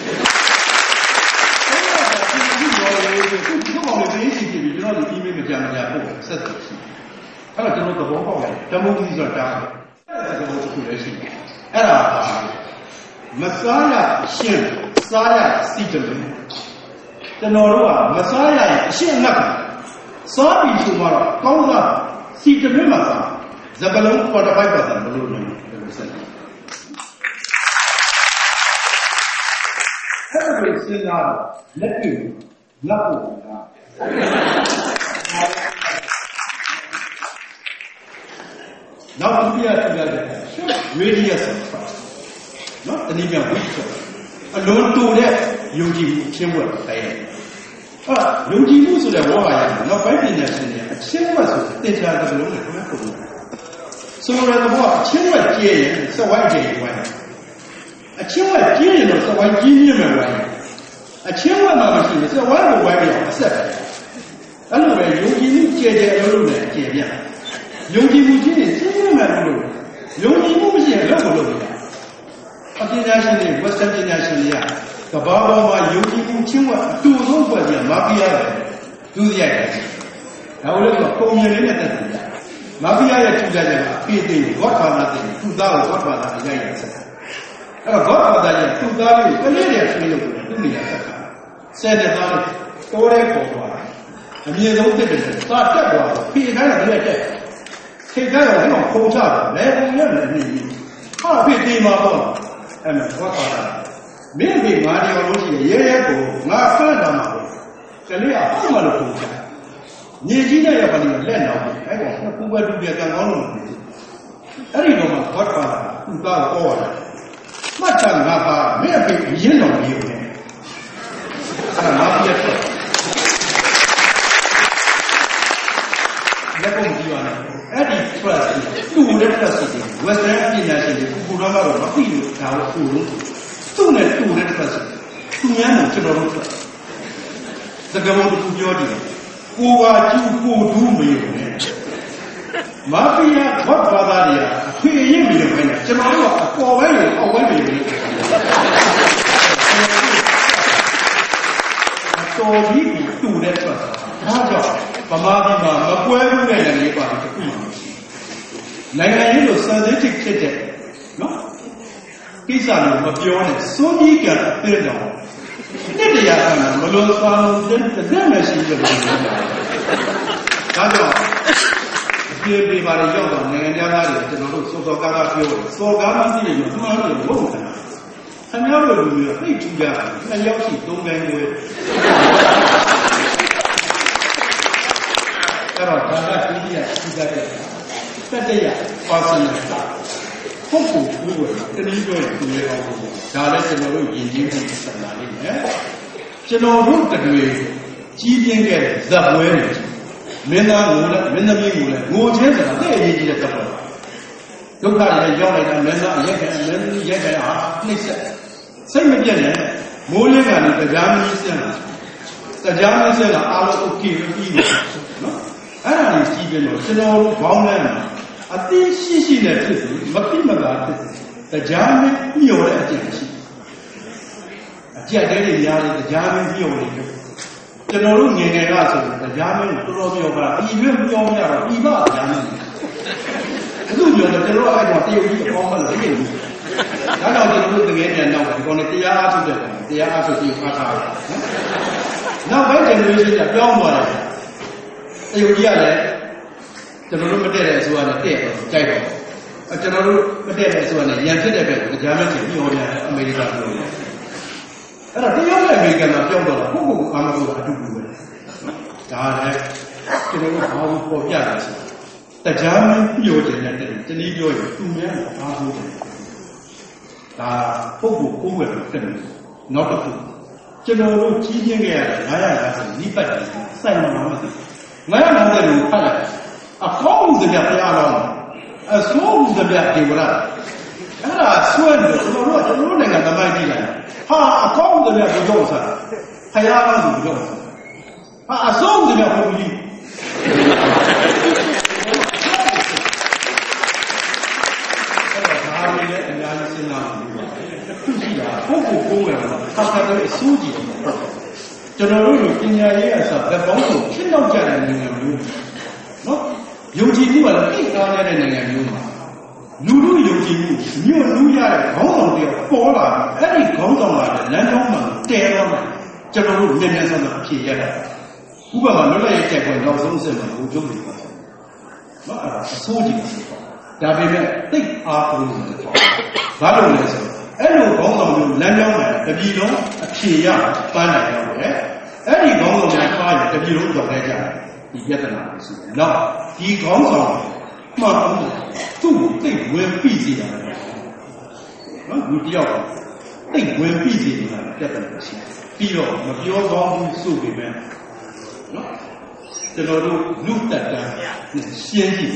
ဒီကောင်လေးသိပြီးကျွန်တော်တို့ email မကြမ်းမကြပို့ဆက်သွယ်ရှိအဲ့တော့ကျွန်တော်သဘောပေါက်တယ်ဓမ္မုကြီးဆိုတာတားတယ်သဘောတစ်ခုလည်းရှိတယ်အဲ့ဒါမစားရအရှင်းစားရစီတလုံးကျွန်တော်တို့ကမစားရရင်အရှင်းအနက်ကစားပြီးဆိုမှတော့ကောင်းစားစီတလုံးမှာစားဇပလုံး45%မလို့နိုင်ဘူးဆက်တယ်အဲ့ဒါကိုစဉ်းစားလက်တွေ့လက်ဖို့ကနောက်တစ်ပြထပ်ရတယ် radius of trust နော်တနည်းပြောဝိသအလုံးတူတဲ့ယုံကြည်မှုချင်းဝတ်တိုင်းအဲ့ယုံကြည်မှုဆိုတဲ့ဝါဟာရနောက်ပိုင်းပညာရှင်တွေအချင်းဝတ်ဆိုတင်ချာတဲ့လုံးနဲ့ဘယ်လိုပုံလဲဆိုတော့ဘောအချင်းဝတ်ကျဲရင်စဝိုင်းကျဲရင်ဝိုင်းအချင်းဝတ်ကျဲရင်တော့စဝိုင်းကြီးမြင့်မယ်ဝိုင်းအချင်းဝတ်မှာမရှိရင်စဝိုင်းကိုဝိုင်းပြီးအဆက်ပဲအဲ့လိုပဲယုံကြည်မှုကျဲတဲ့အလုံးလုံးနဲ့ကျဲပြယုံကြည်မှုချင်းရင်စဉ်းစားမှလို့ယုံကြည်မှုမရှိရင်တော့မလုပ်ဘူးအပညာရှင်တွေဝက်စတန်ပညာရှင်တွေကကဘာပေါ်မှာယုံကြည်မှုချင်းဝတ်အတူဆုံးဖွဲ့ပြီးမာဖီးယားပဲဒုစရိုက်တယ်ဒါလို့လည်းပုံမြင်လေးနဲ့တက်တယ်မာဖီးယားရဲ့ထူးခြားချက်ကဖေးသိတယ်ဂေါ့ဖာသာသိတယ်သူ့သားကိုဂေါ့ဖာသာရိုက်ရဆက်အဲ့တော့ဂေါ့ဖာသာရဲ့သူ့သားလေးကိုကလေးတွေဆွေးလို့သူ့နေရာဆက်တာဆယ်တဲ့သားလေးတိုးရဲပေါ်သွားတယ်အမြင့်ဆုံးတက်တယ်သာတက်သွားတယ်ဖေးခိုင်းတယ်လည်းတက်ထိတ်ကြတော့ဟိုခုံချတယ်လဲပုံရနေနေဟာဖေးသေးမှာပေါ့အဲ့မှာဂေါ့ဖာသာမင်းဖေးငါတယောက်လို့ရှိရင်ရဲကိုငါဖက်တာမှာပေါ့ကလေးကပုံမှန်လို့ခုံချညီကြီးတဲ့ရပါလိမ့်လက်နောက်အဲ့ဒါပူပဲတူပြကံကောင်းလို့အဲ့ဒီတော့မှဘာပါဥပါဟောတာမှတ်ချငါပါမင်းအဖေရင်းတော်မျိုးနဲ့အဲ့ဒါပြတ်တော့လက်ကုန်ကြည့်ရမယ်အဲ့ဒီ trust သူ့နဲ့ trust တွေ western ပညာရှင်တွေပူတော့ကတော့မသိလို့ဒါကိုပူလို့သူ့နဲ့တူတဲ့ trust သူများကိုကျွန်တော်တို့ trust သကမောတူပြောတယ်ကိုပါကျူကိုဒူးမေနဲ့မာဖီးယားဘော့ဘာသာတွေအဖေရင်းမျိုးပဲကျွန်တော်တို့အပေါ်ပဲလို့အောက်ပဲလို့တော်ကြီးကိုတူတဲ့ trust ဒါကြောင့်ဗမာပြည်မှာမကွဲဘူးတဲ့နိုင်ငံတွေပါတယ်တခုမှနိုင်ငံရေးလို့ sensitive ဖြစ်တဲ့နော်ကိစ္စလို့မပြောနဲ့စွန့်ကြီးကအသေးတော်တစ်တရားကမလို့သွားလို့တဲ့မရှိတဲ့ဘယ်လိုလဲဒါကြောင့်ဒီပြည်ပါရောက်တော့နိုင်ငံသားတွေကျွန်တော်တို့စောစောကားကားပြောတယ်စောကားမရှိရင်တော့မှန်လို့မဟုတ်ဘူးခင်ဗျားတို့လူမျိုးသိထူကြတယ်နှစ်ယောက်ရှိသုံးခိုင်းွယ်အဲ့တော့ဒါကဒုတိယထူကြတဲ့တတိယ personal ပုဂ္ဂိုလ်ကိုယ်တနည်းပြောရင်သူရဲ့အောင်ဒါလည်းကျွန်တော်တို့ယဉ်ကျေးမှုဆက်လာလိမ့်မယ်ကျွန်တော်တို့တတွေကြီးပြင်းခဲ့ဇက်ပွဲတွေမင်းသားကိုလည်းမင်းသမီးကိုလည်းငိုချင်းဆိုတာသိအရေးကြီးတဲ့သဘောဒုက္ခတွေရောက်လိုက်တာမင်းသားရက်ခံမင်းသမီးရက်ခံဟာနှိမ့်ဆက်စိတ်မပြတ်နဲ့မိုးလင်းကနေတရားမကြီးစင်လာတရားမကြီးစင်လာအားလုံး okay ပြီးပြီနော်အဲ့ဒါကြီးကြီးပြင်းတော့ကျွန်တော်တို့ဘောင်းလမ်းအသိရှိနဲ့ဖြစ်စီမပြတ်မသာဖြစ်စီတရားမညှို့တဲ့အကျင့်ရှိအကျက်တဲတွေများတယ်တရားမညှို့နေတယ်ကျွန်တော်တို့ငယ်ငယ်ကဆိုရင်တရားမင်းတော်တော်ပြောတာဒီရွေးပြောမရတော့ဒီပါတရားမင်းအခုပြောတော့ကျွန်တော်အဲ့တော့တရုတ်ကြီးအပေါင်းမလို့သိဘူးဒါကြောင့်ကျွန်တော်တို့တကယ်ပြန်တော့ဒီကောင်နဲ့တရားအားထုတ်တယ်တရားအားထုတ်ပြီးအားထားတယ်နောက်ပိုင်း generation ကပြောင်းသွားတယ်တရုတ်ကြီးကလည်းကျွန်တော်တို့မတည့်တဲ့အစိုးရနဲ့တည့်တယ်ကြိုက်တော့ကျွန်တော်တို့မတည့်တဲ့အစိုးရနဲ့ရန်ဖြစ်တဲ့ဘက်ကိုတရားမင်းကြီးပြောပြတယ်အမေရိကန်ပြောတယ်အဲ့တော့တရုတ်နဲ့အမေရိကန်ကပြောင်းတော့ကိုယ့်ကိုယ်အားမလို့အတူတူပဲဒါလည်းကျွန်တော်တို့ဘာလို့ပေါ်ပြတာဆိုတရားမင်းပြောတယ်နဲ့တနည်းပြောရင်သူများကိုအားကိုးတယ်ဒါပုဂ္ဂိုလ်ကိုယ်ပဲဖြစ်တယ်နောက်တစ်ခုကျွန်တော်တို့ကြီးပြင်းခဲ့ရတဲ့950နိပတ်တယ်စိုက်မှမသိ950လို့ဖတ်လိုက်အကောင်းစရာဘုရားတော်အဆိုးစရာဒေဝရအဲ့ဒါဆွဲတယ်ကျွန်တော်တို့နိုင်ငံသမိုင်းကြည့်လိုက်ဟာအကောင်းစရာဘုရားဆရာဘုရားတော်ဆိုဘုရားဟာအဆိုးစရာဘုရားကြီးဒါလည်းအများကြီးစဉ်းစားလို့သူရှိတာပုဂ္ဂိုလ်ကိုယ်ကသာသနာ့အစိုးကြီးကျွန်တော်တို့ပညာရေးအစားဗက်ပေါင်းကိုဖြစ်တော့ကြတဲ့နိုင်ငံမျိုးနော်ယုံကြည်မှုကလည်းသိသားတဲ့နိုင်ငံမျိုးမှာလူလူယုံကြည်မှုညွတ်လူရတဲ့ခေါင်းဆောင်တွေပေါ်လာတယ်အဲ့ဒီခေါင်းဆောင်လာတဲ့လမ်းကြောင်းမှာတဲတော့မှကျွန်တော်တို့မြန်မြန်ဆန်ဆန်ဖြေရတာဥပမာလွတ်လပ်ရေးတိုက်ပွဲနောက်ဆုံးအဆင့်မှာကိုကျုပ်တွေပါနော်အဲ့ဒါအစိုးကြီးဒါပေမဲ့သိအားကိုးလို့ဘာလို့လဲဆိုအဲ့လိုခေါင်းဆောင်မျိုးလမ်းကြောင်းမှာတပြည်လုံးအဖြေရပန်းနိုင်တော့တယ်အဲ့ဒီခေါင်းဆောင်များပါရင်တပြည်လုံးကြောက်လိုက်ကြတယ်ဒီပြဿနာရှိတယ်နောက်ဒီခေါင်းဆောင်မှန်ဘူးသူ့ကိုသိဝင်ပြီးစီတာနော်လူတယောက်သိဝင်ပြီးစီတာပြဿနာရှိပြီးတော့မပြောကောင်းဘူးဆိုပေမဲ့နော်ကျွန်တော်တို့လူတက်တန်းရှင်းကြည့်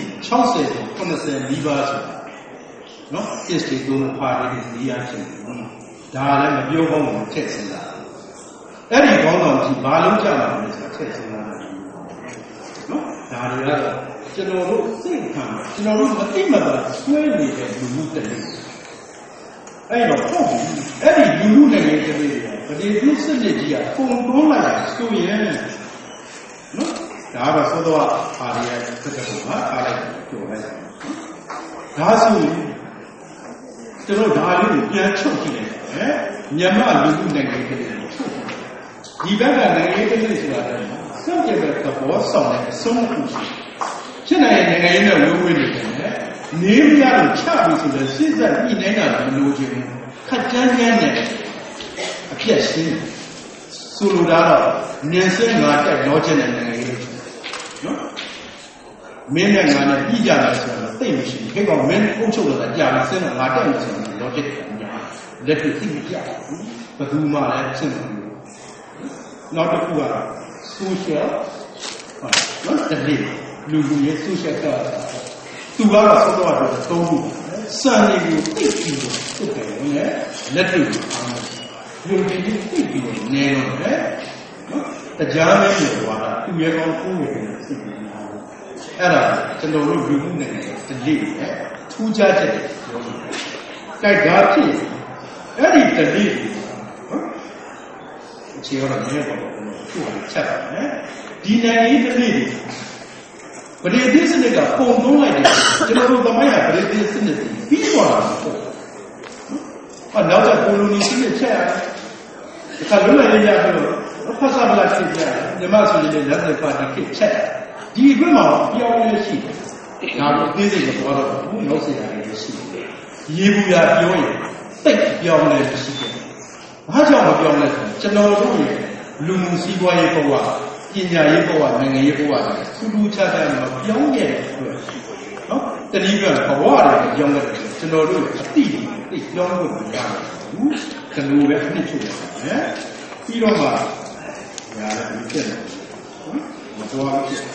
60ਤੋਂ80နီးပါးဆိုနော်တစ်စီသုံးပါးတဲ့ဒီရချင်းဒါလည်းမပြောကောင်းဘူးချက်စင်တာအဲ့ဒီခေါင်းဆောင်ကြီးဘာလုံးကြမှာလဲဆိုချက်စင်တာနော်ဒါတွေကတော့ကျွန်တော်တို့စိတ်ခံကျွန်တော်တို့မသိမှသာဆွဲနေတဲ့လူမှုတည်းအဲ့တော့ဟုတ်ပြီအဲ့ဒီလူမှုနိုင်ငံတည်းတွေကပတိပြုစနစ်ကြီးကပုံတွန်းလိုက်ဆိုရင်နော်ဒါကတော့သောတော်အားရတဲ့စကားကိုအားလိုက်ပြောလိုက်ဒါဆိုရင်ကျွန်တော်ဒါလေးကိုပြန်ချုပ်ကြည့်လိုက်တယ်မြန်မာလူမှုနိုင်ငံတည်းတွေဒီဘက်ကနိုင်ငံတည်းတွေဆိုတာကစံပြတဲ့သဘောဆောင်တဲ့အဆုံးအဖြတ်ဖြစ်နိုင်တဲ့နိုင်ငံရေးနဲ့ဝေးဝေးနေတယ်နေမရလို့ချပြီးဆိုတော့စစ်သက်ပြည်နိုင်ငံကမလို့ခြင်းခက်ကြမ်းကြမ်းနဲ့အပြည့်ရှင်းဆိုလိုတာတော့နေစင်းငါတက်ရောခြင်းတဲ့နိုင်ငံရေးနော်မင်းနဲ့ငါနဲ့ပြည်ကြတယ်ဆိုတော့သိမရှိခေကောင်မင်းအုပ်ချုပ်လာကြာမစင်းတော့ငါတက်လို့ဆိုရင်တော့တက်တယ်ညာလက်တွေ့သိမကြဘူးဘယ်သူမှလည်းစင်းမလို့နောက်တစ်ခုက social နော်တတိလူရဲ့ social ကသူကတော့သောတော့တော့သုံးခုစံတွေကိုသိပြီးတော့ထုတ်တယ်နဲ့လက်တွေ့အားလို့လူတွေသိပြီးတော့နေတော့တယ်နော်တရားမဲလို့ပြောတာသူရဲ့ကောင်းကိုယ်ရဲ့သိပြီးအဲ့ဒါကျွန်တော်တို့လူမှုနဲ့တတိနဲ့ထူးခြားချက်တွေပြောလို့ကြိုက်တာဖြစ်အဲ့ဒီတတိနော်အခြေရောတော့နည်းပေါ့သူ့ကိုချက်ပါမယ်ဒီနိုင်ငံတတိပရိသေစနစ်ကပုံသုံးလိုက်တယ်ကျွန်တော်တို့သမိုင်းကပရိသေစနစ်ပြီးသွားတာပေါ့နောက်ကျကိုလိုနီစနစ်ချက်ရတယ်အခါလုံးလိုက်ရပြီးတော့ဖတ်စာပလာဖြစ်ကြတယ်ညီမဆိုရင်လည်းလက်သက်ပါတီဖြစ်ချက်ဒီအတွက်မှာပြောင်းလဲရှိတယ်ဒါကိုအသေးစိတ်ကိုပြောတော့ဘူးနောက်ဆက်ရတယ်ရှိတယ်ရေဘူးရပြောရင်တိတ်ပြောင်းလဲရှိတယ်ဘာကြောင့်မပြောင်းလဲဆိုကျွန်တော်တို့ရဲ့လူမှုစီးပွားရေးဘဝပညာရေးဘဝနိုင်ငံရေးဘဝတွေထူးထူးခြားခြားမှာပြောင်းခဲ့တဲ့အတွက်နော်တတိယဘဝတွေပြောင်းခဲ့တယ်ကျွန်တော်တို့အတိသိပြောင်းဖို့မရဘူးကျွန်တော်ပဲအနှစ်ချုပ်ရတယ်ပြီးတော့မှရတယ်ဒီဖြစ်တယ်မတော်ဘူးဖြစ်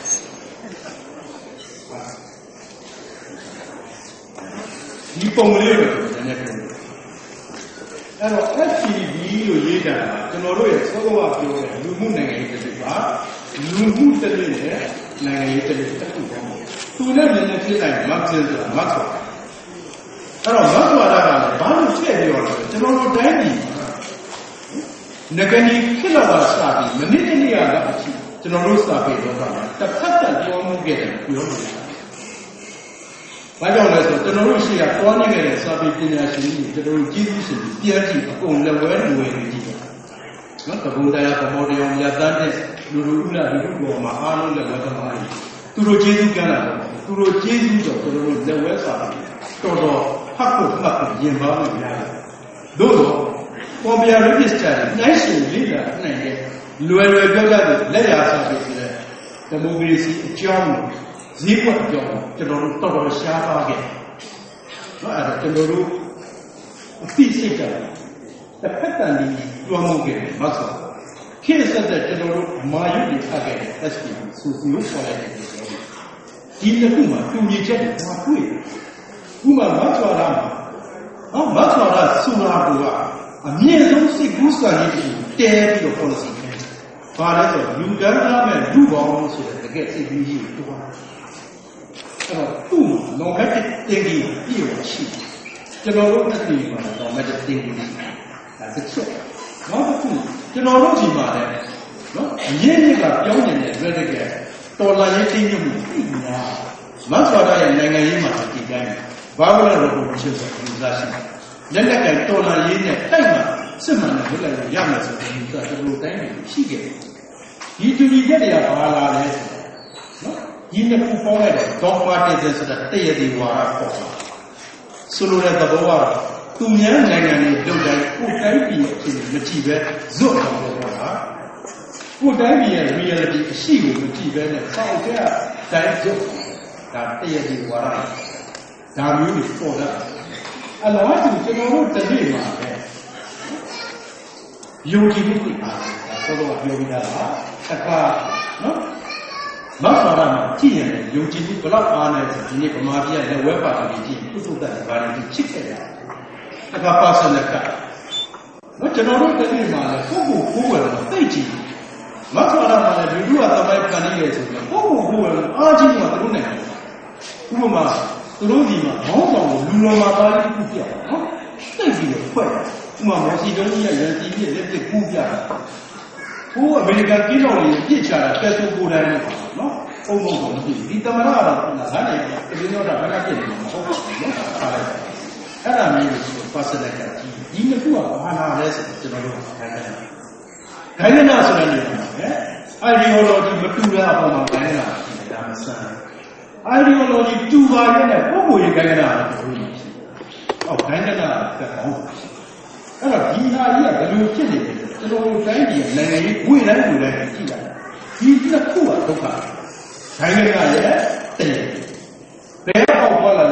ဒီပုံလေးကိုနည်းနည်းပြောအဲ့တော့ FTV လို့ရေးတာကျွန်တော်တို့ရဲ့သောကဝပြောတဲ့လူမှုနိုင်ငံရေးတစ်ခုပါလူမှုတစ်ခုနဲ့နိုင်ငံရေးတစ်ခုတစ်ခုပေါ့သူနဲ့နည်းနည်းဖြစ်တိုင်းမတ်ဆင်းဆိုတာမတ်ဆိုတာအဲ့တော့မတ်ဆိုတာကဘာလို့ချက်ပြောလဲကျွန်တော်တို့တိုင်းပြည်ငကနေဖြစ်လာတာစပြီးမနစ်တနေ့ကအဖြစ်ကျွန်တော်တို့စာပေတော့ကတစ်ဖက်သက်ပြောမှုခဲ့တယ်ပြောလို့ဘာကြောင့်လဲဆိုကျွန်တော်တို့ရှိရသွားနေခဲ့တဲ့စာပေပညာရှင်တွေကျွန်တော်တို့ကျေးဇူးရှင်ပြန်ကြည့်အကုန်လက်ဝဲလူဝဲနေကြည့်တယ်နော်တဘုံတရားဗမောတရားမြတ်တမ်းတဲ့လူတို့ဥလာလူတို့ပေါ်မှာအားလုံးလက်ဝဲသမားတွေသူတို့ကျေးဇူးကမ်းလာတယ်သူတို့ကျေးဇူးကြောင့်ကျွန်တော်တို့လက်ဝဲစာပေတော်တော်ဖတ်ဖို့မှတ်ဖို့ရင်ပါလို့ရတယ်သို့တော့ကွန်ပျူတာရစ်စတာတွေနိုင်ရှင်လေ့လာနိုင်တဲ့လွယ်လွယ်ပြောကြတဲ့လက်ရာစာပေဆိုတဲ့ဒီမိုကရေစီအကြောင်းဈေးကွက်ကြောင်းကျွန်တော်တို့တော်တော်ရှားပါခဲ့။နော်အဲ့ဒါကျွန်တော်တို့အသိစိတ်ကတစ်ဖက်တန်ဒီတွားမှုခဲ့တယ်မဟုတ်ဘူး။ခေတ်ဆက်တဲ့ကျွန်တော်တို့မာယုတွေဖတ်ခဲ့တဲ့ SPP ဆိုစီကိုခေါ်လိုက်တယ်ပြောတယ်။ဒီတစ်ခုမှာတူညီချက်တွေဘာတွေ့လဲ။ဥပမာမတ်တော်လာမှာမတ်တော်လာဆိုတာကအမြင့်ဆုံးစိတ်ကူးစွာရည်ကိုတဲပြီးတော့ policy နဲ့ဘာလဲဆိုလူကမ်းသားမဲ့လူပေါင်းဆိုတဲ့တကယ်စိတ်ကူးကြီးကိုတွားအဲ့တော့သူ့လောကတဲ့တင်ကြီးပြည့်ဝရှိကျွန်တော်တို့အသိမှာတော့မတဲ့တင်ကြီးဒါတစ်ချက်နောက်တစ်ခုကျွန်တော်တို့ဒီမှာလည်းနော်အရင်ကပြောင်းနေတဲ့ radical တော်လာရေးတင်းညွတ်မှုသိများမတ်စွာရဲ့နိုင်ငံရေးမှာဒီတိုင်းဘာလို့လဲတော့ဘုရားဆိုလူစားရှိလက်လက်ကတော်လာရေးနဲ့တိုက်မှာစစ်မှန်တဲ့လွတ်လပ်ရေးရမယ်ဆိုတဲ့လူကကျွန်တော်တိုင်းရှိခဲ့တယ်ဒီတူညီချက်တွေကဘာလာလဲနော်ဒီနှစ်ခုပေါင်းလိုက်တော့ dogmatism ဆိုတာတရားဒီဝါဒပေါ့ဆိုလိုတဲ့သဘောကတော့သူများနိုင်ငံတွေလုပ်တိုင်းကိုယ်တိုင်းပြည်အဖြစ်မကြည့်ပဲဇွတ်အောင်လုပ်တာကိုယ်တိုင်းပြည်ရဲ့ reality အရှိကိုမကြည့်ပဲနဲ့စောင့်ကြတိုင်းဇွတ်ဒါတရားဒီဝါဒဒါမျိုးတွေပေါ်လာအလားတူကျွန်တော်တို့တတိမှာပဲယုံကြည်မှုတွေအားဒါတော့ပြောပြတာပါတစ်ခါနော်မတ်တော်မှာကြည့်ရင်ယုံကြည်မှုဘလောက်အားနေဆိုဒီနေ့ဗမာပြည်ရဲ့လက်ဝဲပါတီကြီးသူ့သက်ဘာတွေချစ်ခဲ့တယ်တစ်ခါပါစနကနော်ကျွန်တော်တို့တတိမှာလည်းကိုယ်ကိုယ်ဝယ်တော့သိကြည့်မတ်တော်မှာလည်းလူတို့ကသမိုင်းကန်နေတယ်ဆိုတော့ကိုယ်ကိုယ်ဝယ်အားကြီးမှသူတို့နဲ့ဥပမာသူတို့ဒီမှာဘောင်းဆောင်ကိုလူတော်မှာပါလိခုပြတယ်နော်သိပြီးတော့ဖွဲ့တယ်ဥပမာမော်စီတုံးကြီးရဲ့ရန်စီကြီးရဲ့လက်ပြကူးပြတာဟိုအမေရိကန်ပြည်တော်ကြီးပြစ်ချတာကဲဆိုကိုယ်တိုင်နဲ့နော်ပုံပုံကိုမသိဘူးဒီသမရကတော့ငါလည်းဒီလိုတော့ဘာကပြစ်နေမှာမဟုတ်ဘူးနော်အားလိုက်အဲ့ဒါမျိုးကိုပတ်စလိုက်ကဒီနှစ်ခုကဘာနာလဲဆိုတော့ကျွန်တော်တို့ခိုင်းတယ်ခိုင်းနေတာဆိုတဲ့နေရာမှာideology မတူတဲ့အပေါ်မှာခိုင်းနေတာဒါမဆန်းideology တူပါရဲ့နဲ့ပုံပုံရေးခိုင်းနေတာတော့ဘူးအော်ခိုင်းနေတာကကောင်းအဲ့တော့ဒီဟာကြီးကဘယ်လိုဖြစ်နေလဲကျွန်တော်တို့တိုင်းပြည်နိုင်ငံရေးဝေ့တိုင်းကြည့်လိုက်ဒီနှစ်ခုကဒုက္ခခိုင်းနေတာရဲ့တဲ့ဘယ်တော့ပေါ်လာ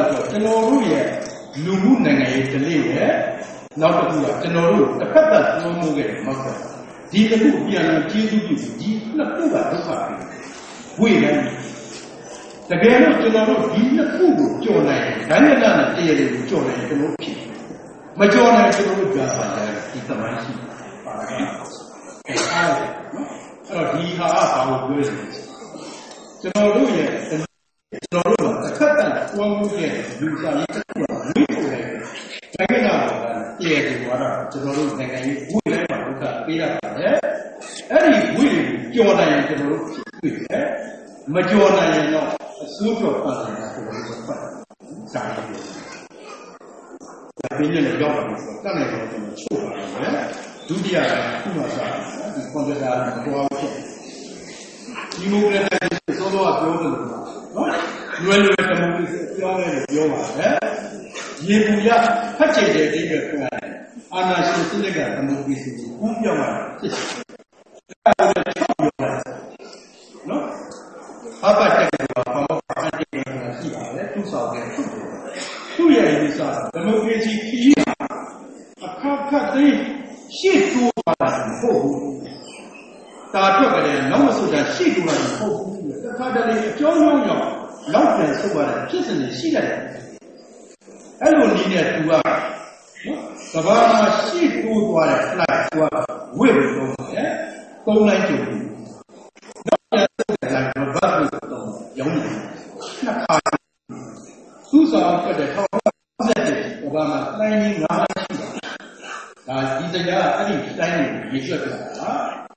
ကျွန်တော်တို့ရဲ့လူမှုနိုင်ငံရေးတလေးရဲ့နောက်တစ်ခုကကျွန်တော်တို့တစ်ဖက်သက်သုံးမှုခဲ့တယ်ဟုတ်ကဲ့ဒီတစ်ခုပြန်လို့ကျေးဇူးပြုဒီနှစ်ခုကဒုက္ခပဲဝေတယ်တကယ်လို့ကျွန်တော်တို့ဒီနှစ်ခုကိုကြော်နိုင်တယ်ဒိုင်းရနာနဲ့တရားတွေကိုကြော်နိုင်ကျွန်တော်ဖြစ်မကြော်နိုင်ကျွန်တော်တို့ကြာပါကြတယ်ဒီသမိုင်းရှိပါတယ်အဲ့တော့ဒီဟာကဘာလို့ပြောလဲကျွန်တော်တို့ရဲ့ကျွန်တော်တို့တစ်ခါတည်းဝမ်းမှုရဲ့လူစားရေးတစ်ခုကဝိပုတယ်နိုင်ငံတော်ကတည်တယ်ကွာတော့ကျွန်တော်တို့နိုင်ငံရေးဝိလဲမှာဒုက္ခပေးရပါတယ်အဲ့ဒီဝိတွေကိုကြော်နိုင်ရင်ကျွန်တော်တို့ဖြစ်တယ်မကြော်နိုင်ရင်တော့အစိုးရပတ်နေတာကျွန်တော်တို့ပတ်စာရေးတယ်ဒါပြင်းနေတော့ရောက်တယ်ဆိုတော့တတ်နိုင်တော့ကျွန်တော်ချို့ပါတယ်ဒုတိယကခုမှစားဒီကွန်ပျူတာနဲ့တွားဖြစ်ဒီမိုကရေစီဆိုတော့ပြောတယ်နော်လွယ်လွယ်တမိုကရေစီပြောတယ်ပြောပါတယ်ရေပူရဖတ်ကြတဲ့အိဗယ်ကအာဏာရှင်စနစ်ကဒီမိုကရေစီကိုဦးပြောင်းလာဖြစ်တယ်နော်အပတ်တက်ကဘာမှမအတိတ်ကရှိပါတယ်သူဆောင်တဲ့သူ့ရဲ့အယူဆဒီမိုကရေစီခီးအခါခတ်သိရှေ့တိုးပါတာမဟုတ်ဘူးတာတွက်ကလည်းနောက်မဆုတ်တာရှေ့တိုးတာမဟုတ်ဘူးတခါတလေအကျောင်းလုံးရောက်နောက်ပြန်ဆုတ်ပါတဲ့ဖြစ်စဉ်တွေရှိတယ်အဲ့လိုနည်းနဲ့သူကကဘာမှာရှေ့တိုးသွားတဲ့ flight သူကဝိတ်လို့တော့တယ်ပုံလိုက်ကြည့်နောက်ပြန်ဆုတ်တယ်ကဘာလို့တော့ရောင်းနေနှစ်ခါသူ့ဆောင်ကတဲ့ထောက်ကဘာမှာတိုင်းကြီး၅ပါးရှိတယ်ဒါဒီတရားအဲ့ဒီတိုင်းကိုရေရွှက်ပြတာ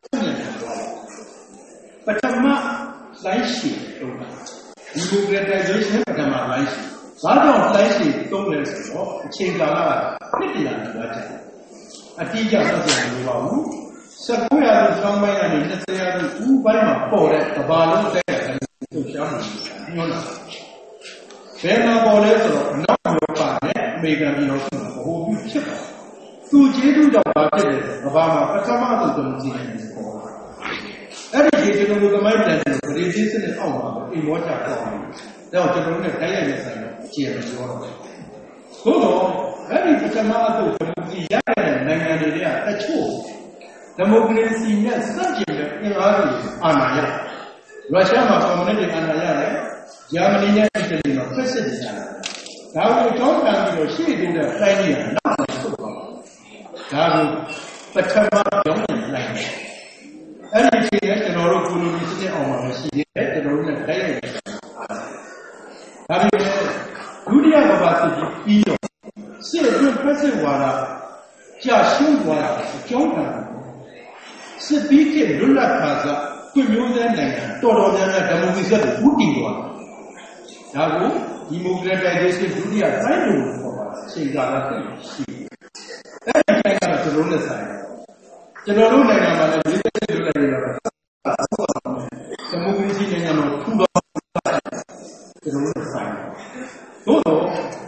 ပထမလိုင်းရှိတော့ဒီမိုကရက်တစ်ရေးပထမလိုင်းရှိဘာကြောင့်လိုင်းရှိတုံးလဲဆိုတော့အချိန်ကာလကနှစ်တရာကျော်ကြာအတိအကျသက်သေမလိုပါဘူး19ရာစုကျောင်းပိုင်းကနေ20ရာစုဦးပိုင်းမှာပေါ်တဲ့ကဘာလုံးတဲ့လှုပ်ရှားမှုပြောတာဘယ်မှာပေါ်လဲဆိုတော့အနောက်ဥရောပနဲ့အမေရိကန်ပြည်တော်စုမှာဟိုပြုဖြစ်တာသူကျေးဇူးကြောင့်ဘာဖြစ်လဲကဘာမှာပထမဆုံးတုံးစီနေတယ်ပေါ်တာအဲ့ဒီကျွန်တော်တို့သမိုင်းပြန်တယ်ဗရေဒီစနစ်အောက်မှာအိမ်မောချတော့တယ်ဒါကြောင့်ကျွန်တော်တို့နဲ့တိုင်းရိုက်နေဆိုင်တော့ကျေမပြောတော့ဘူးသို့တော့အဲ့ဒီပထမအသုတ်ဒီမိုကရေစီရတဲ့နိုင်ငံတွေကတချို့ဒီမိုကရေစီနဲ့စန့်ကျင်တဲ့အင်အားစုအာဏာရရုရှားမှာကွန်မြူနစ်အာဏာရတယ်ဂျာမနီနဲ့အီတလီမှာဖက်စစ်တယ်ဒါကိုအကြောင်းပြန်ပြီးတော့ရှေ့တိုးတဲ့တိုင်းကြီးကနောက်ဆုတ်သွားတာဒါကိုပထမကြောင်းပြန်လိုက်တယ်အဲ့ဒီအချိန်ကကျွန်တော်တို့ကိုလိုနီစနစ်အောင်မှာရှိတယ်ကျွန်တော်တို့နဲ့တိုက်ရိုက်တယ်ဒါပေမဲ့ဒုတိယကမ္ဘာစစ်ကြီးပြီးတော့စစ်အတွင်းဖက်စစ်ဝါဒကြာရှုံးသွားတာအကြောင်းခံစစ်ပြီးခေတ်လွတ်လပ်ခါစားပြမျိုးတဲ့နိုင်ငံတော်တော်များများဒီမိုကရေစီကိုဦးတည်သွားတာဒါကိုဒီမိုကရက်တစ်ရေးဒုတိယတိုင်းလို့ခေါ်ပါတယ်အချိန်ကာလသိရှိအဲ့ဒီတိုင်းကတော့ကျွန်တော်နဲ့ဆိုင်ကျွန်တော်တို့နိုင်ငံမှာလည်းဒီလိုလွတ်လပ်နေတော့ဒီမိုကရေစီနိုင်ငံတော်ထူထောင်ကျွန်တော်တို့ဆိုင်သို့တော့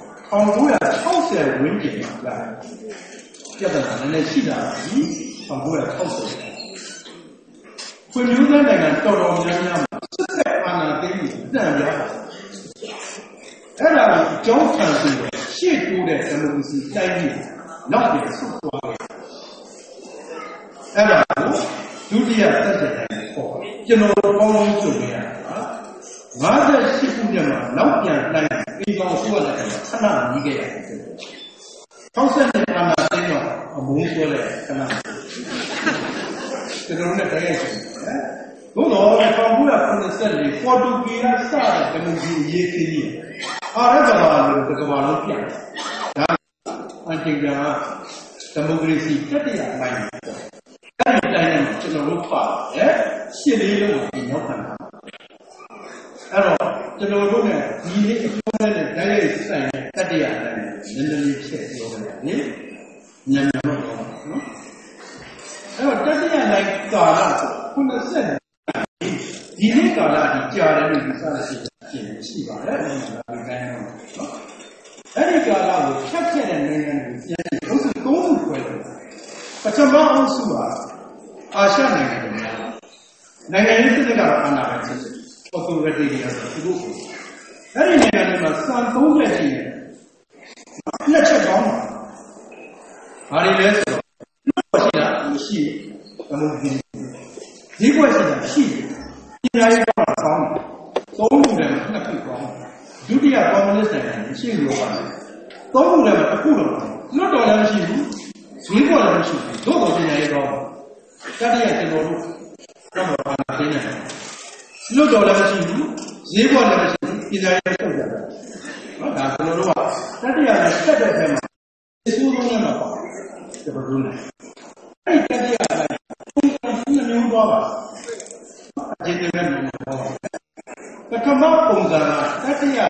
1960ဝန်းကျင်မှာပြဿနာနည်းနည်းရှိလာပြီ1960ဖွံ့ဖြိုးတဲ့နိုင်ငံတော်တော်များများမှာစစ်တပ်အာဏာသိမ်းမှုတန်ပြားအဲ့ဒါကိုအကြောင်းခံပြီးရှေ့တိုးတဲ့ဒီမိုကရေစီတိုင်းပြည်နောက်ပြန်ဆုတ်သွားတယ်အဲ့ဒါကိုဒုတိယသက်သက်တိုင်းပေါ့ကျွန်တော်တို့ပေါင်းလုံးကြုံရတာ58ခုနှစ်မှာနောက်ပြန်တိုင်းအိမ်ကောင်ဆိုရတယ်ခဏနီးခဲ့ရတယ်60နှစ်အာဏာသိမ်းတော့အမုန်းဆိုတဲ့ခဏကျွန်တော်နဲ့တိုင်းရိုက်တယ်ဘုတော့1994ပေါ်တူဂီကစတဲ့ဒီမိုကရေစီရေးခင်းကြီးအားရကဘာလို့တကဘာလုံးပြန်ဒါအန်တီကဒီမိုကရေစီတတိယပိုင်းအဲ့ဒီတိုင်းနဲ့ကျွန်တော်တို့ပါတယ်ရှင်းလေးလုံးကိုနောက်ခံတာအဲ့တော့ကျွန်တော်တို့နဲ့ဒီနေ့အပြောနဲ့တိုင်းရိုက်ဆိုင်တဲ့တတိယတိုင်းနည်းနည်းလေးဖြစ်ပြောတယ်နိညံ့တော့နော်အဲ့တော့တတိယတိုင်းကာလ90ဒီနေ့ကာလဒီကြာတယ်လို့ယူဆရရှိပါတယ်ဒီတိုင်းတော့နော်အဲ့ဒီကာလကိုဖြတ်ခဲ့တဲ့နိုင်ငံတွေပြန်ပြီးအုပ်စု3စုခွဲတယ်ပထမအုပ်စုကအာရှနိုင်ငံတွေနိုင်ငံရေးစစ်တပ်ကအာဏာပိုင်စစ်အော်တိုရက်တီတွေဆိုသူတို့အဲ့ဒီနိုင်ငံတွေမှာစံ3ချက်ရှိတယ်နှစ်ချက်ကောင်းပါဘာတွေလဲဆိုတော့ရှိတာမရှိဘူးဘယ်လိုဖြစ်ဈေးကွက်ရှိတာရှိတယ်ပညာရေးကောင်းတာကောင်းတယ်သုံးခုတည်းမှာနှစ်ခုကောင်းတယ်ဒုတိယကွန်မြူနစ်နိုင်ငံရှိလို့ပါတယ်သုံးခုတည်းမှာတစ်ခုတော့လွတ်တော်လည်းမရှိဘူးဈေးကွက်လည်းမရှိဘူးသို့တော်ပညာရေးကောင်းတယ်တတိယကျွန်တော်တို့တော့ဘာသိနေလဲလွတ်တော်လည်းမရှိဘူးဈေးကွက်လည်းမရှိဘူးပညာရေးထုတ်ကြတယ်နော်ဒါကျွန်တော်တို့ကတတိယနဲ့ဆက်တဲ့ထဲမှာအစိုးရနဲ့မှာပါကျွန်တော်တို့လည်းအဲ့ဒီတတိယကပုံစံမျိုးသွားပါအကျဉ်းနဲ့မျိုးသွားပါပထမပုံစံကတတိယ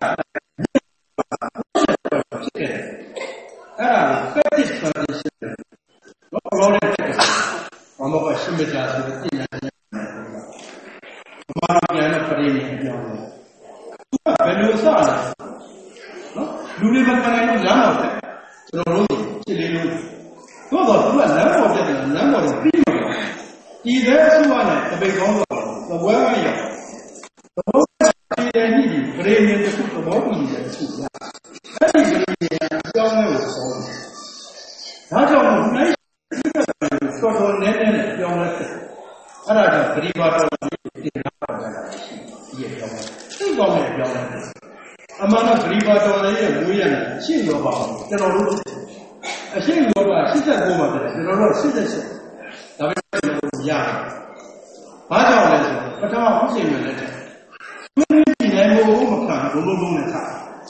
ဖြစ်တယ်အဲ့ဒါကို fetish transition တော့ဘောလုံးနဲ့ဘာမှမရှင်းမကြဆိုတဲ့ပညာရေးဘာမှပြန်တော့ပြင်းနေပြောတယ်သူကဘယ်လိုစလဲနော်လူတွေမခံနိုင်လို့လမ်းပေါ်တယ်ကျွန်တော်တို့ခြေလေးလုံးတော့သူကလမ်းပေါ်ပြတယ်လမ်းပေါ်ကိုပြီးမှာဒီတဲ့အစုနဲ့တပိတ်ကောင်းတော့သဘောမရသဘောဒီတဲ့နေ့ဒီဂရေနဲ့တစ်ခုသဘောပြီးတယ်သူကအဲ့ဒီဂရေနဲ့အကြောင်းလေးကိုဆောင်းတယ်ဒါကြောင့်မို့နိုင်တော်တော်နည်းနည်းနဲ့ပြောင်းလဲတယ်အဲ့ဒါကြောင့်ဂရိပါတော်လေးတင်ထားတာရှိဒီရဲ့ပြောင်းလဲသိကောင်းတဲ့ပြောင်းလဲတယ်အမှန်တော့ဂရိပါတော်လေးရဲ့မွေးရတဲ့ရှင်းရောပါကျွန်တော်တို့အရှင်းရောပါ89မှာတယ်ကျွန်တော်တို့88ဒါပေမဲ့ကျွန်တော်တို့ရတယ်ဘာကြောင့်လဲဆိုတော့ပထမဥစဉ်နဲ့လက်ထက်ဘယ်နည်းနဲ့မို့မခံဘုံလုံးနဲ့ထား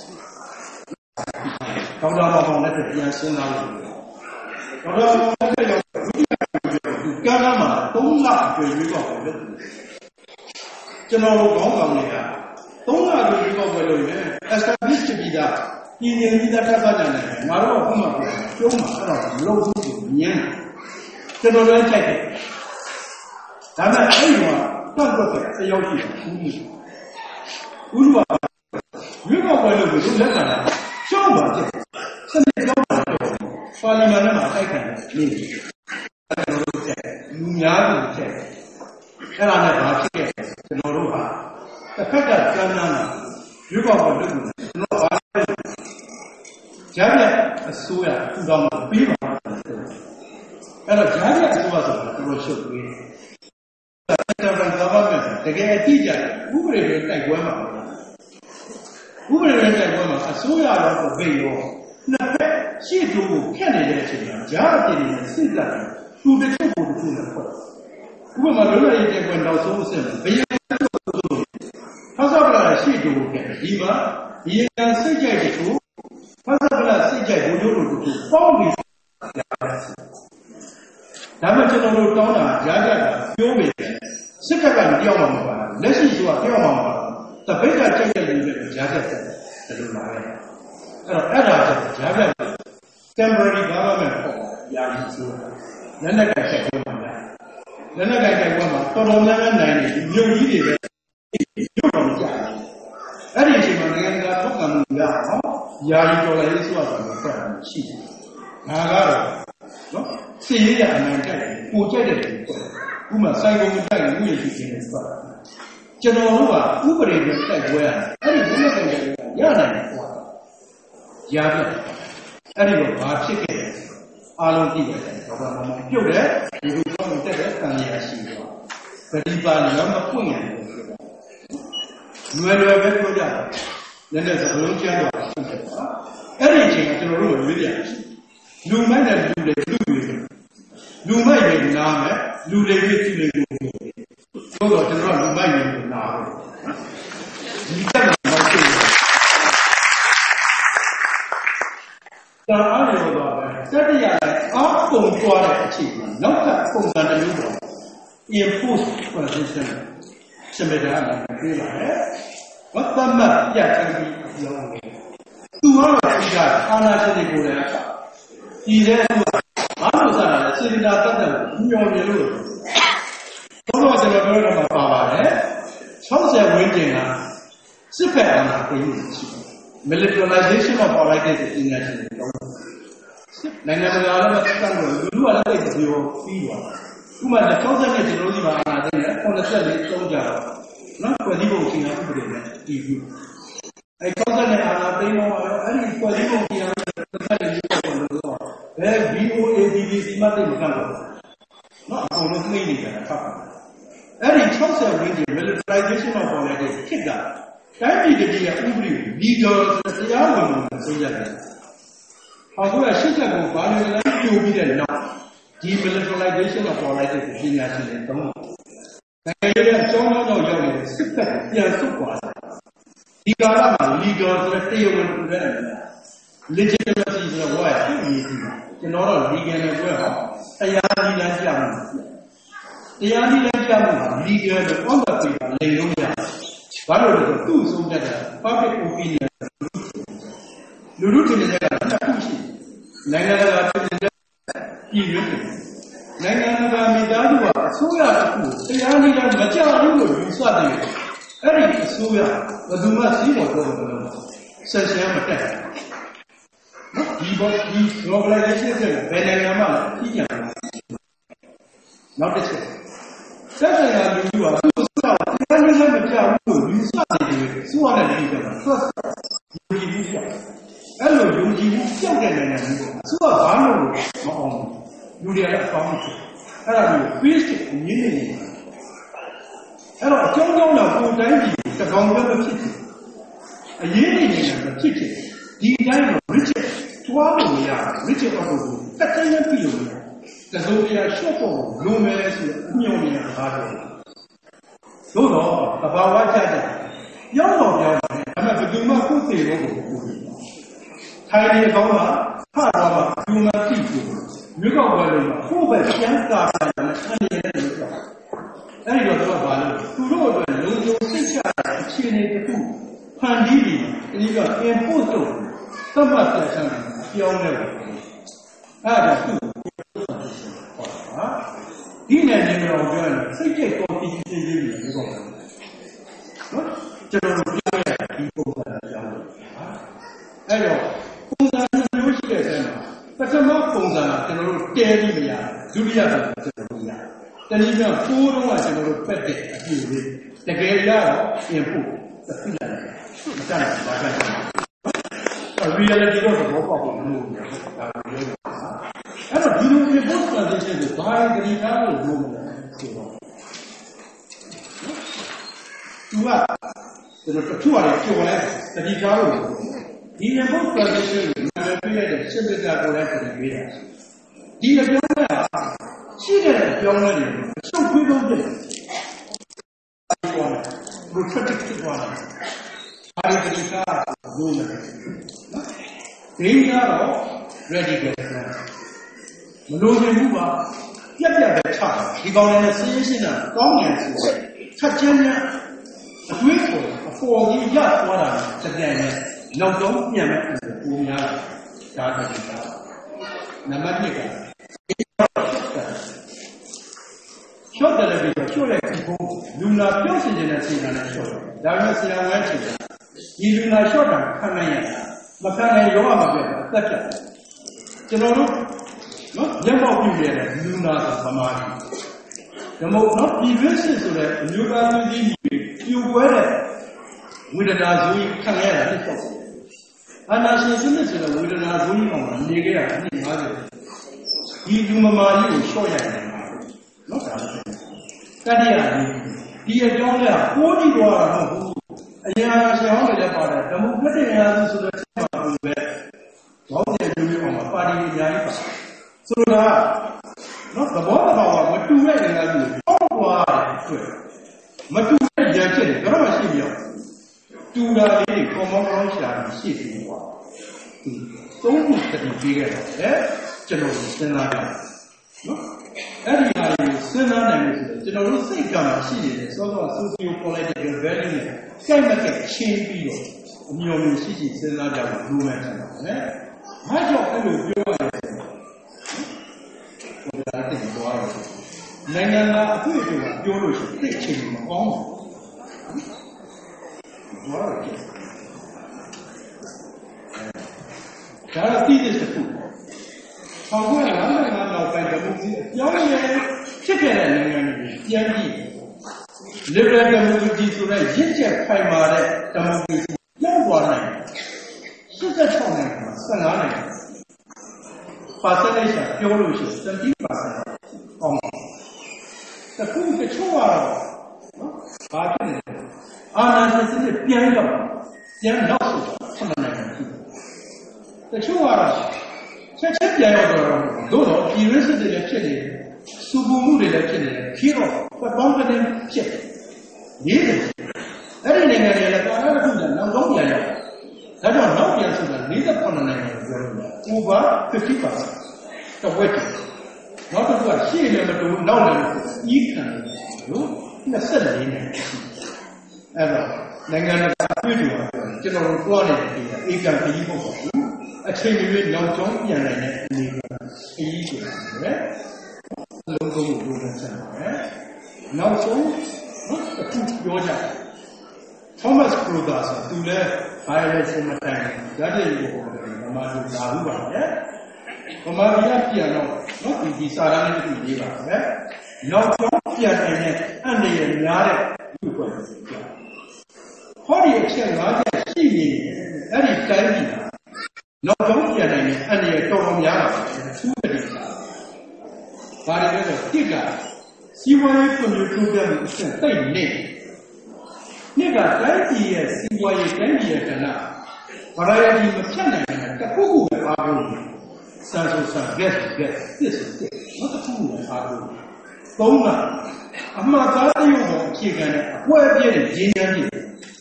ကောင်းတာပေါင်းနဲ့ပြန်စဉ်းစားလို့တော့အဲ့တော့ကမ်းမှာ3လအတွင်းရွေးကောက်ပွဲလုပ်တယ်ကျွန်တော်တို့ခေါင်းဆောင်တွေက3လအတွင်းရွေးကောက်ပွဲလုပ်ရင် establish ပြီးသားပြည်နယ်ပြည်သားထပ်ပါကြတယ်ငါတို့ကခုမှပြောမှာအဲ့တော့မလုပ်ဘူးညင်းကျွန်တော်လည်းကြိုက်တယ်ဒါပေမဲ့အဲ့ဒီကတတ်တော့တယောက်ရှိတယ်ဦးလူကရွေးကောက်ပွဲလုပ်ပြီးသူလက်ခံတာရှောင်းပါတဲ့စနစ်ကြောင်းပါပါလီမန်မှာတိုက်ခိုက်နေတယ်လူများစုချက်အဲ့ဒါနဲ့ဘာဖြစ်ခဲ့ကျွန်တော်တို့ဟာတစ်ဖက်ကကမ်းနားမှာရွေးကောက်ပွဲလုပ်နေကျွန်တော်ဘာလဲကြားပြအစိုးရထူထောင်ပြီးပါအဲ့တော့ကြားပြအစိုးရဆိုတာတော်ရှုပ်ပြီးတကယ်အတိအကျဥပဒေတွေတိုက်ပွဲမှာဥပဒေတွေတိုက်ပွဲမှာအစိုးရတော့ကိုပြေရောနှစ်ဖက်ရှေ့တိုးကိုခက်နေတဲ့အချိန်မှာကြားအတင်နေတဲ့စစ်တပ်သူတစ်ချုပ်ကိုတစ်ခုနဲ့ဖွဲ့ဥပမာလွတ်လပ်ရေးတိုက်ပွဲနောက်ဆုံးအဆင့်ဘယ်ရန်လို့ဖဆပလာရှေ့တိုးကိုခက်ဒီမှာဒီရန်စိတ်ကြိုက်တဲ့ကိုဖဆပလာစိတ်ကြိုက်ဘုံတို့တို့ကိုပေါင်းပြီးဒါမှကျွန်တော်တို့တောင်းတာကြားကြတာပြောပေတယ်စစ်တပ်ကမပြောင်းမှာမပါဘူးလက်ရှိဆိုတာပြောင်းမှာမပါဘူးတပိတ်ကကြိုက်တဲ့လူတွေကြားကြတယ်ဘယ်လိုလာလဲအဲ့ဒါဆိုကြားကြတယ် temporary government ပေါ့ယာယီဆိုတာလက်နက်ကချက်ပြောမှာလက်နက်ကချက်ပြောမှာတော်တော်များများနိုင်နေမြုပ်ကြီးတွေပဲမြုပ်တော့မကြဘူးအဲ့ဒီအချိန်မှာနိုင်ငံတကာထောက်ခံမှုရအောင်ယာယီတော်လည်းဆိုတာတော့ဖတ်တာရှိတယ်ငါကတော့နော်စီရရအမှန်တက်တယ်ကိုကြိုက်တဲ့လူပေါ့ဥမာစိုက်ကုန်တက်ရင်ဥယျာဉ်ရှိခြင်းနဲ့ဆိုတာကျွန်တော်တို့ကဥပဒေနဲ့တိုက်ပွဲရတယ်အဲ့ဒီဘုရားတိုင်တယ်ရနိုင်တယ်ကွာရပြအဲ့ဒီတော့ဘာဖြစ်ခဲ့လဲအားလုံးသိတယ်တော့ဘာမှပြုတ်တယ်ဒီလိုကြောင့်တက်တဲ့တန်ရာရှိတော့ပရိပါလမ်းမပွင့်ရတယ်လွယ်လွယ်ပဲပြောကြတယ်လည်းလည်းစကားလုံးကျမ်းတော့ဖြစ်တယ်ကွာအဲ့ဒီအချိန်ကကျွန်တော်တို့ရွေးပြန်လူမိုက်တဲ့လူတွေလူမိုက်တွေနားမယ်လူတွေပြည့်စုံနေလို့ဆိုတော့ကျွန်တော်လူမိုက်တွေနားတယ်ဒီကနေ့မဟုတ်ဘူးဒါအားရောတော့စက်တရားအောက်ပုံသွားတဲ့အချိန်မှာနောက်ကပုံစံတစ်မျိုးတော့ impose position စမေတာနဲ့ပြေးလာတယ်ဝတ်သမတ်ပြတ်ပြီးပြောင်းတယ်သူကတော့ဒီကအာနာရှင်တွေကိုလည်းဒီတဲ့ဘာလို့စားတာလဲစေတနာတတ်တယ်ညော်နေလို့တော့ကျွန်တော်ပြောတော့ပါပါတယ်60ဝန်းကျင်ကစစ်ဖက်အာဏာသိမ်းမှုရှိတယ် militarization of our identity in nation နိုင်ငံတကာလည်းမတက်ဘူးလူကလည်းသိပြောပြီးသွားဥပမာ60နဲ့ကျွန်တော်ဒီမှာအာဏာသိမ်းတယ်84 3ကြတော့နော်ပြည်သူ့ဘုံရှင်ကဥပဒေနဲ့တည်ပြီး I call the any political BOADBC not almost meaning any choice of militarization of politics, kick that. Can be the legal, the young woman, so young. However, she can go value to be there now. Demilitarization of politics is national. John Young is so far. Legal, legitimacy is a word. You know, legal as well. The Yandi legal, all the people, Leonia. What are the two so that public opinion? Lurutin is a pushing. Nanga Nanga Suya, the Yandi and Macha, you saw them. Eric Suya, the Duma Simo, says Yamatek. He globalization, Benayama, not the same. Certainly, you are you saw it. So what I did first, you hello, you children, so a barn, you are found it. Hello, feast meaning. Hello, don't know who died the government kitchen. A year in the kitchen, the guy Richard, 12 years, Richard of the people. The Zodiac Shoppo, Lumes, Union, Harvard. No, about what happened. Young, I'm a Duma Kuti. Tiny Goma, Harvard, Duma people. You go well, who was young garden and anyway, to road and lose your sister, two, Pandini, you got imposed. Some of the young never. I do. He never know, say, take off the General people. I know. But some of Ponza, General Delia, Julia, then you know, four was a pet the Gaia in food, the a reality of the I don't know, you know, this is the buy the Italian woman. Two are the Italian. He never tradition, never simply that will happen in Vedas. He is she had a young lady, so people did. Protected one. I think the woman. They are ready to get Malone Muba, yet the child, he got an association of governments, Kachania, a grateful for the yacht water, again, no don't hear me, Umia, Namanika. Short television, sure people do not use it in a single show. That was the answer. You do not short on Kanaya, Makana Yoama, that's it. You know, Yamma Pivier, Luna Samari. The most not be racist to that, you got to you wear with an Azui Kanaya. And as you listen with an Azui on Nigeria, he do Mamma, you show ya. Not that. He had only a 40 dollars. A year as a holiday about it. The movement has to the bed. What they do on a party in the so now, not the one of our two wedding, Matu Jacket, Gravasivia, two days, common Russia, city. So much that you figure, General Senada. Anyhow, Senada, General Sekama, city, sort of socio-political value, can make a chain below. New city, Senada, Lumen. My job is I think it's all Nana, who is your preaching on? Charity is the food. However, I'm not by the movie. Young chicken and Yandy. Liberal community to the Ginger Primary, the movie, young one, 在创那个三哪来的？把这那些标路是真地把这哦，这公的错啊，把这个阿南是真的编的，编老师他们那个这错啊，这编要多少？比如是这个骗的，苏布木的骗的，皮肉和当个的骗，你的，而且那个人呢，刚才说的能老变了。他说老变是的，你的可能那个550%的位置，我这个现在的都老人一看哟，那森林呢，哎不，那个规矩啊，这种锻炼的，一讲第一步，前面要讲原来的那个第一步，能够有这样，然后从不要讲。Thomas Crodas သူလည်းဘာလဲစမတိုင်ဓာတ်တွေကိုဗမာလူလာဘူးပါလေဗမာပြည်ကပြန်တော့နော်ဒီစာရမ်းလေးတွေပါပဲနောက်ဆုံးပြန်တဲ့အန်ရည်များတဲ့လူတွေပြန်ဟောဒီအချက်၅ချက်ရှိနေအဲ့ဒီတိုင်းပြည်ကနောက်ဆုံးပြန်တဲ့အန်ရည်တော်တော်များတာသူ့တည်းဘာတွေလဲဆိုတစ်ကစီးပွားရေးဖွံ့ဖြိုးတိုးတက်မှုအဆင့်သိပ်နေ那个တိုင်းပြည်ရဲ့စီးပွားရေးတိုင်းပြည်ရဲ့ကဏ္ဍဘာသာရေးမဖြတ်နိုင်တဲ့တခုခုပဲအားလုံးစံဆိုစံ get ဖြစ်စေနောက်တစ်ခုပဲအားလုံးသုံးတာအမှားသားတရုပ်ပေါ်အခြေခံတဲ့အပွဲအပြည့်နဲ့ရင်းနှီးပြီး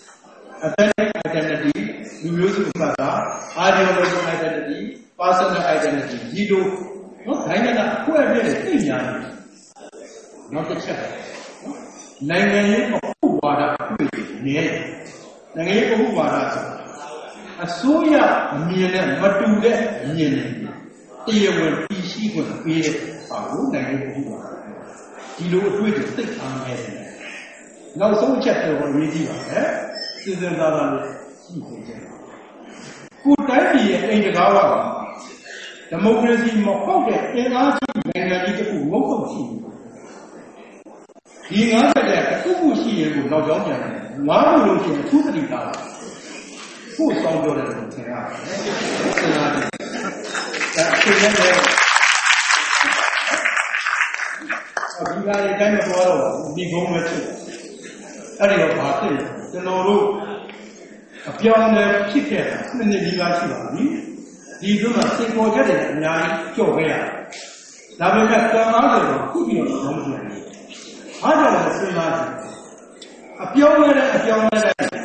identity လူမျိုးစုဘာသာ ideological identity personal identity ဒီလိုနော်တိုင်းကအပွဲအပြည့်နဲ့သိညာတယ်နောက်တစ်ချက်နိုင်ငံရေးဝါဒနေနိုင်ငံရေးပုဂ္ဂိုလ်ဝါဒဆိုအစိုးရအမြင်နဲ့မတူတဲ့အမြင်တွေတရားဝင်ပြည်ရှိခွင့်ပေးတဲ့ပါလို့နိုင်ငံရေးပုဂ္ဂိုလ်ဝါဒဒီလိုအတွေ့အကြုံသိအားနေတယ်နောက်ဆုံးချက်တော့အရေးကြီးပါပဲစဉ်းစားသားသားလေးရှိနေကြတယ်ကိုတိုင်းပြည်ရဲ့အိမ်တကားဝါဒီမိုကရေစီမဟုတ်တဲ့အင်အားကြီးနိုင်ငံကြီးတစ်ခုမဟုတ်ရှိဘူးဒီ90တဲ့အခုခုရှိရင်ကိုနောက်ကြောင်းပြန်တယ်ငါတို့လို့ရှိရင်သူတတိတာကိုယ်ဆောင်ပြောတယ်လို့ထင်ရတယ်စဉ်းစားတယ်ဒါအချိန်နဲ့ဒီကနေ့တိုင်းမပေါ်တော့ဒီကုန်းပဲဖြစ်အဲ့ဒီတော့ဘာဖြစ်ကျွန်တော်တို့အပြောင်းလဲဖြစ်ခဲ့တာနှစ်နှစ်ကြီးပါရှိပါပြီဒီလိုမှစိတ်ပေါ်ချက်တွေအများကြီးကြော့ခဲ့ရတယ်ဒါပေမဲ့ကံအားတွေတော့ခုပြီးတော့လုံးဝမဖြစ်ဘူးအားကြောင့်လည်းစဉ်းစားကြည့်အပြောင်းလဲတဲ့အစိုးရဘက်ကလည်း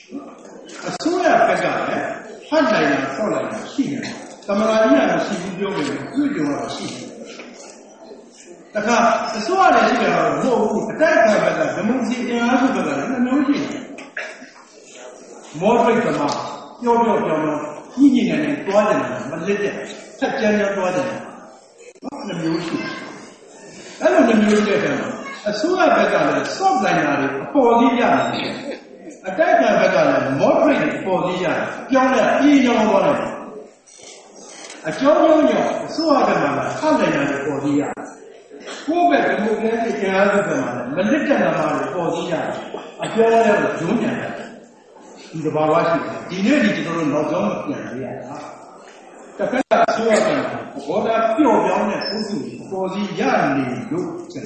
ဖတ်နိုင်တာဆော့နိုင်တာရှိတယ်သမဏကြီးကမရှိဘူးပြောလို့တွေ့ကြတော့ရှိတယ်တခါအစိုးရလည်းရှိတယ်တော့မဟုတ်ဘူးအတိုက်ခံဘက်ကဒီမိုကရေစီအင်အားစုဘက်ကလည်းနှမျိုးရှိတယ်မောဒရိတ်ကမှပြောင်းကြီးကြီးနေနေတွားတယ်မလစ်တဲ့ထက်ကြမ်းတွားတယ်နှမျိုးရှိတယ်အဲ့လိုနှမျိုးတဲ့တယ်အစိုးရဘက်ကလည်း soft line တွေအပေါ်ကြီးရတယ်အတိုက်ခံဘက်ကလည်း moderate အပေါ်ကြီးရတယ်ပြောင်းလဲအေးကြောင်းသွားတယ်အကျောင်းကြောင့်အစိုးရဘက်ကလည်းဟောက်နိုင်တယ်ပေါ်ကြီးရတယ်ကိုယ့်ဘက်ကဒီမိုကရေစီကျန်းစာဘက်ကလည်းမလစ်တဲ့နာမတွေပေါ်ကြီးရတယ်အကျောင်းလည်းဂျုံးညာတယ်ဒီတဘာဝရှိတယ်ဒီနေ့ဒီကျွန်တော်တို့နောက်ကြောင်းပြန်ရရတာတစ်ခါအစိုးရကဘောဓာပျော့ပြောင်းတဲ့ဥစုပေါ်ကြီးရနေလို့ကျွန်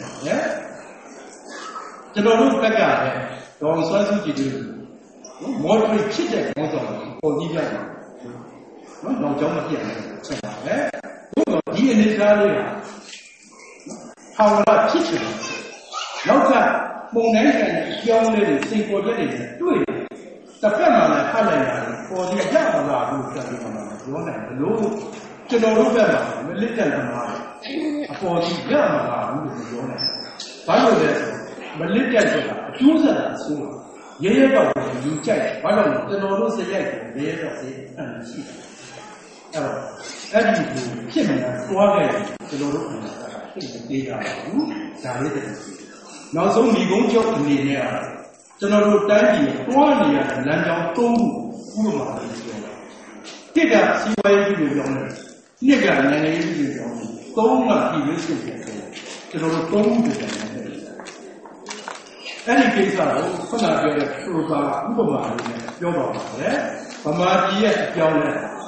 တော်တို့ဘက်ကလည်းဒေါ်ဆွမ်းစုကြည့်တယ်မော်ဒရီဖြစ်တဲ့ဘောဆောင်ပေါ်ကြီးရတယ်နော်နောက်ကြောင်းမပြတ်ဘူးဆက်ပါပဲဒီအနေအထားလေးဟာဝရဖြစ်ချင်နောက်ကပုံနိုင်တဲ့အကြောင်းလေးတွေစိတ်ပေါ်ချက်တွေတွေ့တစ်ဖက်မှာလည်းဖတ်လိုက်ရတယ်ပေါ်ကြီးရမလားလို့ဆက်ပြီးတော့ပြောနိုင်တယ်လို့ကျွန်တော်တို့ဘက်မှာမလစ်တဲ့မှာအပေါ်ကြီးရမလားလို့ပြောနိုင်တယ်ဘာလို့လဲဆိုမလစ်တဲ့ဆိုတာအကျိုးဆက်တာဆိုတော့ရဲရဲတော့ယူကြိုက်ဘာလို့လဲကျွန်တော်တို့စရိုက်ရဲရဲတော့စေအန်ရှိတယ်အဲ့ဒီဖြစ်နေတာတွားခဲ့တယ်ကျွန်တော်တို့ဖြစ်နေသေးတာဘူးဒါလေးတည်းနောက်ဆုံးမိကုန်းချုပ်အနေနဲ့ကျွန်တော်တို့တိုင်းပြည်တွားနေရတဲ့လမ်းကြောင်း၃ခုဥပမာလေးပြောတာတစ်ကစီးပွားရေးပြုပြောင်းတယ်နှစ်ကနိုင်ငံရေးပြုပြောင်းတယ်သုံးကပြည်ရေးပြုပြောင်းတယ်ကျွန်တော်တို့၃ခုပြန်တယ်အဲ့ဒီကိစ္စကိုခုနပြောတဲ့ proper ဥပမာလေးနဲ့ပြောပါမယ်ဗမာပြည်ရဲ့အကြောင်းလဲ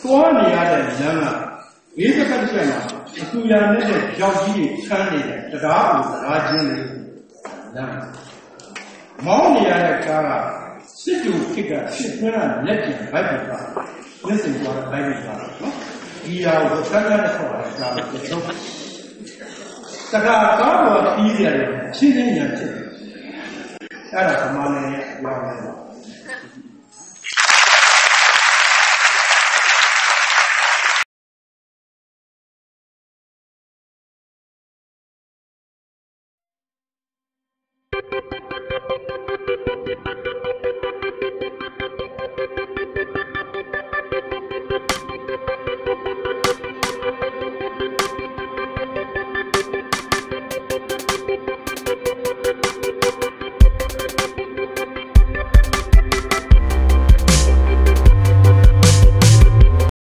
သွားနေရတဲ့လမ်းကဘေးတစ်ဖက်တစ်ချက်မှာအကူရနဲ့ကြောက်ကြီးတွေချမ်းနေတဲ့တရားကိုတရားချင်းတွေလမ်းမောင်းနေရတဲ့ကားကစစ်တူခိကစစ်သွင်းတာလက်ကျင်ဘိုက်ပေါ်တာလက်စင်သွားတဲ့ဘိုက်ပေါ်တာနော်ဒီဟာကိုဆန်းဆန်းနဲ့ခေါ်တာဒါကိုချုပ်တခါကားပေါ်ခီးရတယ်ချင်းချင်းညာဖြစ်တယ်အဲ့ဒါကမှလည်းပြောင်းတယ်